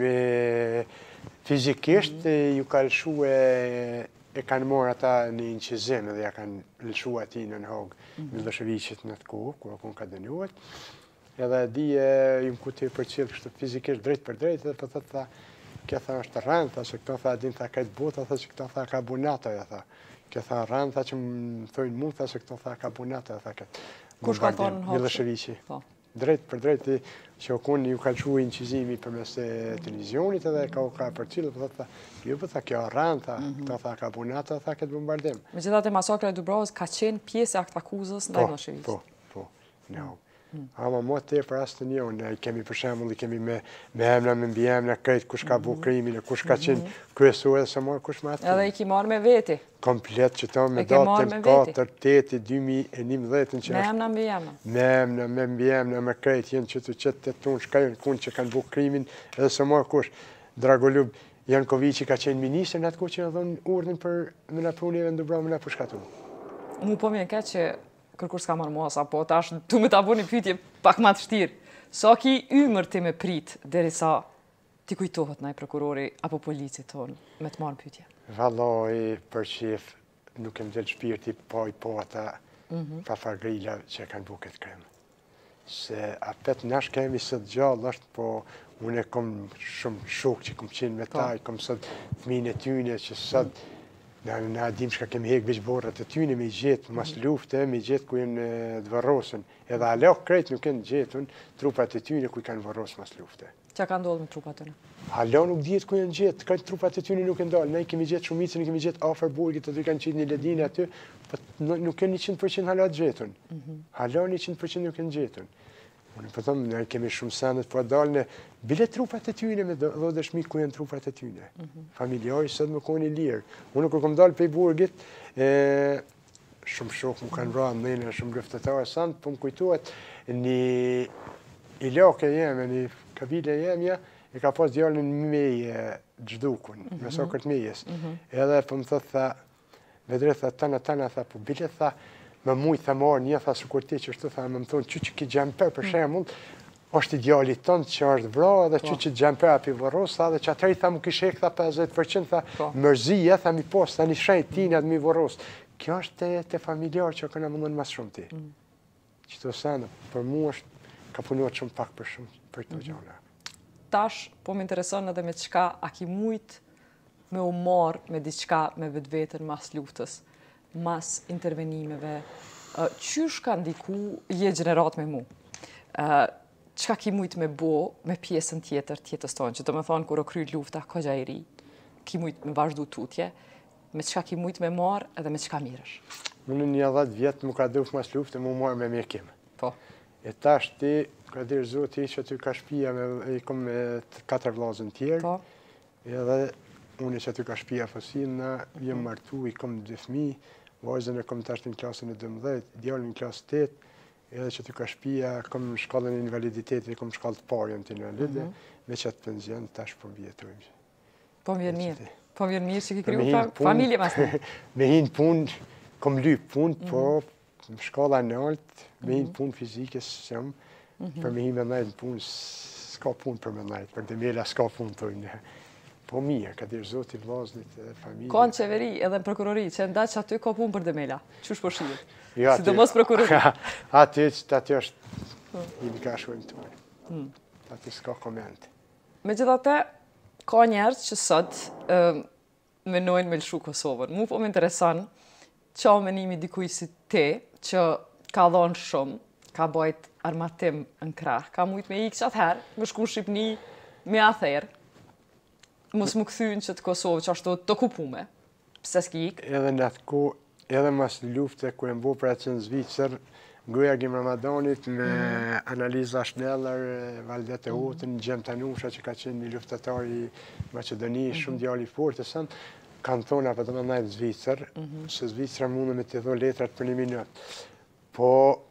[SPEAKER 2] qenë fizikisht, ju ka lëshu e kanë morë ata një inqizim dhe ja kanë lëshu ati në në Hagë Miloševiqit në të kohë, kura kun ka dënuat. Edhe di ju më kuti për cilë kështë fizikisht drejt për drejt, edhe për thëtë tha, kjo tha është rëndë, tha që këto tha din tha këtë botë, tha që këto tha ka bunata, tha. Kjo tha rëndë, tha që më thojnë mund, tha që këto tha ka bunata, tha këtë.
[SPEAKER 1] Kush ka thonë në Hagë?
[SPEAKER 2] Miloševiqi. Drejt për drejt, që kun ju ka lëshu inqizimi për mes televizionit edhe ka u ka për cilë, për thëtë tha, jo për tha kjo rëndë, tha, këto tha ka bunata, tha këtë bombardim.
[SPEAKER 1] Me që datë e masakre e Dubrovës ka qenë pjesë e aktakuzës në Miloševiqit?
[SPEAKER 2] Po, po, po, no. Ama mo të e për asë të një, ne kemi për shembull, kemi me emna, me mbi emna, krejt kush ka bu krimin, kush ka qenë kryesu edhe se marë kush ma atë.
[SPEAKER 1] Edhe i ki marë me veti?
[SPEAKER 2] Komplet që ta me datën katër teti dy mijë e njëmbëdhjetë që është...
[SPEAKER 1] Me emna, mbi emna?
[SPEAKER 2] Me emna, me mbi emna, me krejt jenë që të qëtë të tunë, shkajnë kun që kanë bu krimin edhe se marë kush. Dragoljub Jankoviqi ka qenë ministër në atë ku që në dhonë urdin për me në prunive në Dubrovë me në përshkatu.
[SPEAKER 1] Mu po mjen ke që kërkur s'ka marrë mos, apo tash tu me ta bo një pytje pak ma të shtirë. Sa ki ymër ti me prit, deri sa ti kujtohet naj prokurori apo policit tonë me të marrë pytje?
[SPEAKER 2] Valoj, për qef, nuk e më del shpirti po i po ata pa fargrila që kanë bu këtë kremë. Se apet nash kemi së të gjallë është, po unë e kom shumë shok që kom qenë me taj, kom sot fëmijën e tyne që sot Na, na dim shka kemi hek veç borrat e tyne me gjetë, mas lufte, me gjetë ku jenë të varrosën. Edhe alok krejt nuk jenë gjetën trupat e tyne ku i kanë varros mas lufte.
[SPEAKER 1] Qa ka ndodhë me trupat të në?
[SPEAKER 2] Hala nuk dihet ku janë gjetë, krejt trupat e tyne nuk e ndalë. Ne i kemi gjetë shumicën, i kemi gjetë afer burgit, aty kanë qitë një ledine aty, po nuk janë njëqind përqind hala të gjetën. Hala njëqind përqind nuk janë gjetën. Unë po them, ne kemi shumë sandet, po dalën bile trupat e tyne me do dëshmi ku janë trupat e tyne. Familjari sot më koni lirë. Unë kur kom dalë pej burgit, shumë shok më kanë vranë nëjnë, shumë rëftetare sant, po më kujtuat një ilake jeme, një kabile jemja, e ka pas djallin meje gjdukun, me sokërt mejes. Edhe po më thot, tha, vedre, tha, tana, tana, tha, po bile, tha, më mujtë, tha, marë një, tha, su kur ti që shtu, tha, më më thonë, që që ki gjemper, për shemull, është i djallit tënë që është vra, dhe që që gjemper api vëros, tha, dhe që atëri, tha, më kishek, tha, pesëdhjetë përqind, tha, mërzije, tha, mi pos, tha, një shenjt tina dhe mi vëros. Kjo është te familjar që këna mundon mas shumë ti. Qëto sanë, për mu është, ka punuat shumë pak për shumë, për këto gjona.
[SPEAKER 1] Tash, po më intereson edhe me qka, a ki mujt me u marë me diçka me vetë vetën mas luftës, mas intervenimeve, qysh ka ndiku je gjenerat me mu? Qka ki mujt me bo me pjesën tjetër tjetës tonë, që të me thonë kur o kryt lufta, këgja i ri, ki mujt me vazhdu tutje, me qka ki mujt me marë edhe me qka mirësh?
[SPEAKER 2] Unë një dhjetë vjetë më ka duf mas luftë më marë me mjekim.
[SPEAKER 1] Po.
[SPEAKER 2] E tash ti, ka dirë zoti që aty ka shpia, i kom me katër vlazën tjerë,
[SPEAKER 1] Po.
[SPEAKER 2] edhe unë që aty ka shpia fosina, jem martu, i kom dy fmi, vajzën e kom tash në klasën e dëmdhejt, djallën në klasë tetë, edhe që aty ka shpia, kom shkallën e invaliditetit, i kom shkallë të parë jam të invalide, me që atë penzion, tash po vjetojmë.
[SPEAKER 1] Po më vjen mirë, po më vjen mirë që ki kriju familje mas në.
[SPEAKER 2] Me hinë punë, kom lypë punë, po shkalla në altë, me hinë punë fizike së jam, për me hinë me najtë punë, s'ka punë për me najtë, për demela s'ka punë të ujnë. Po mirë, ka dirë zoti vlaznit e familje.
[SPEAKER 1] Ka në qeveri edhe në prokurori, që nda që aty ka punë për demela, qësh po shirë?
[SPEAKER 2] Jo,
[SPEAKER 1] si do mos prokurori.
[SPEAKER 2] Aty që aty është, i një ka shumë të ujnë. Aty s'ka koment.
[SPEAKER 1] Me gjitha te, ka njerës që sot menojnë me lëshu Kosovën. Mu po më interesan, qa menimi dikuj si te, që ka dhonë shumë, ka bajt armatim në krah, ka mujt me ikë që atëherë, më shku Shqipni, me atherë, mos më këthynë që të Kosovë që ashtu të okupume, pse s'ki ikë?
[SPEAKER 2] Edhe në atë ko, edhe mas lufte, ku e mbo për atë që në Zvicër, goja gjim Ramadanit me Analiza Shneller, Valdet e Otën, Gjem Tanusha që ka qenë një luftetar i Macedoni, shumë djali fort e sënë, kanë thonë apë të më najtë Zvicër, se Zvicëra mundë me të dho letrat për një minutë. Po,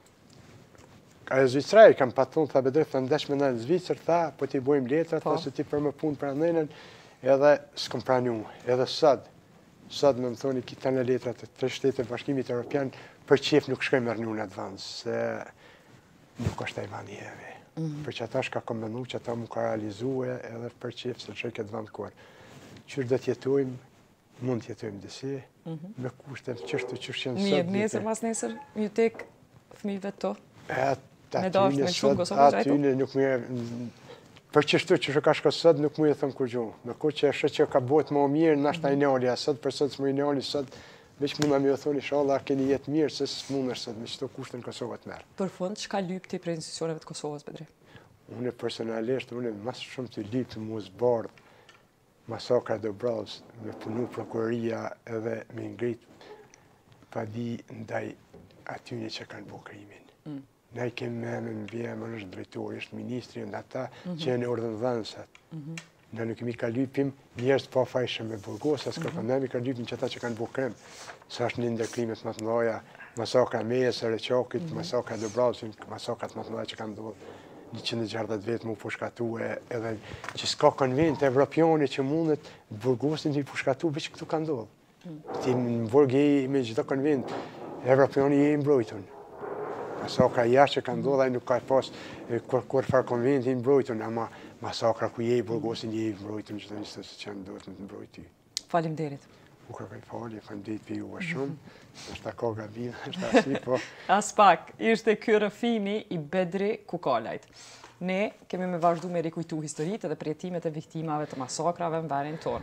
[SPEAKER 2] ajo Zvicëra i kam pa thonë, tha bedrë, tha ndesh me najtë Zvicër, tha, po ti bojmë letrat, tha se ti për më punë për anënën, edhe s'kom pranu, edhe sëd, sëd me më thoni kita në letrat të të shtetë e bashkimit Europian, për qef nuk shkoj mërnu në atë vënd, se nuk është e vani jeve. Për që ata shka kom mënu, që ata mu ka realizue, edhe për qef se shkoj këtë vënd kërë. Qërë dhe tjetojmë, mund tjetojmë disi, me kushtem qështu qërë qenë sëd.
[SPEAKER 1] Mirë, nesër mas nesër, një tek fëmijëve to?
[SPEAKER 2] Me dashtë, me shumë Kosovë gjajto? Atyne nuk më për qështu që ka shko sëd, nuk mu e thëmë kur gjuhë. Me ko që është që ka bot më mirë, nashta i nali, a sëd, për sëd s'mu i nali, sëd, veç muna me o thoni, shala, keni jetë mirë, se s'mun është sëd, me qëto kushtë në Kosovë të merë.
[SPEAKER 1] Për fund, që ka lypë ti për institucioneve të Kosovës, Bedri?
[SPEAKER 2] Unë personalisht, unë mas shumë të lypë të mu zbardë masakra dhe brazë, me punu prokuroria edhe me ngrit pa di ndaj atyne që kanë bo krimin. Ne kemi me me më bje, më është drejtori, është ministri, në ata që e në ordën dhënësat. Ne nuk kemi ka lypim njerës pa fajshë me burgosa, s'ka për ne mi ka lypim që ata që kanë bo krim. Sa është një ndërkrimet më të mëdha, masakra Mejës, e Reqakit, masakra Dobrazin, masakrat më të mëdha që kanë ndodhur. njëqind e gjashtëdhjetë vetë mu pushkatue, edhe që s'ka konvent evropiani që mundet burgosin të pushkatu, veç këtu ka ndodhë. Ti në burgi me gjitha konvent, evropiani je i mbrojtun. Masakra jashtë që ka ndodhë, nuk ka pas kur farë konvent i mbrojtun, ama masakra ku je i burgosin je i mbrojtun, gjitha njështë që që ndodhë në të mbrojti.
[SPEAKER 1] Falim derit.
[SPEAKER 2] U kërkoj fali, falim derit për ju shumë, është ta ka gabin, është asi, po...
[SPEAKER 1] As pak, ishte ky rëfimi i Bedri Kukalajt. Ne kemi me vazhdu me rikujtu historitë dhe përjetimet e viktimave të masakrave në verin tonë.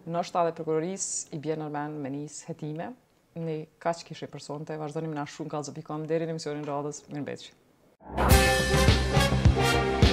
[SPEAKER 1] Nështë edhe prokurorisë i bjen nërmen me njës hetime. Ne kaq kishe personte, vazhdojmë na shumë kallëzopikon deri në emisionin radhës. Mirëmbëjtje.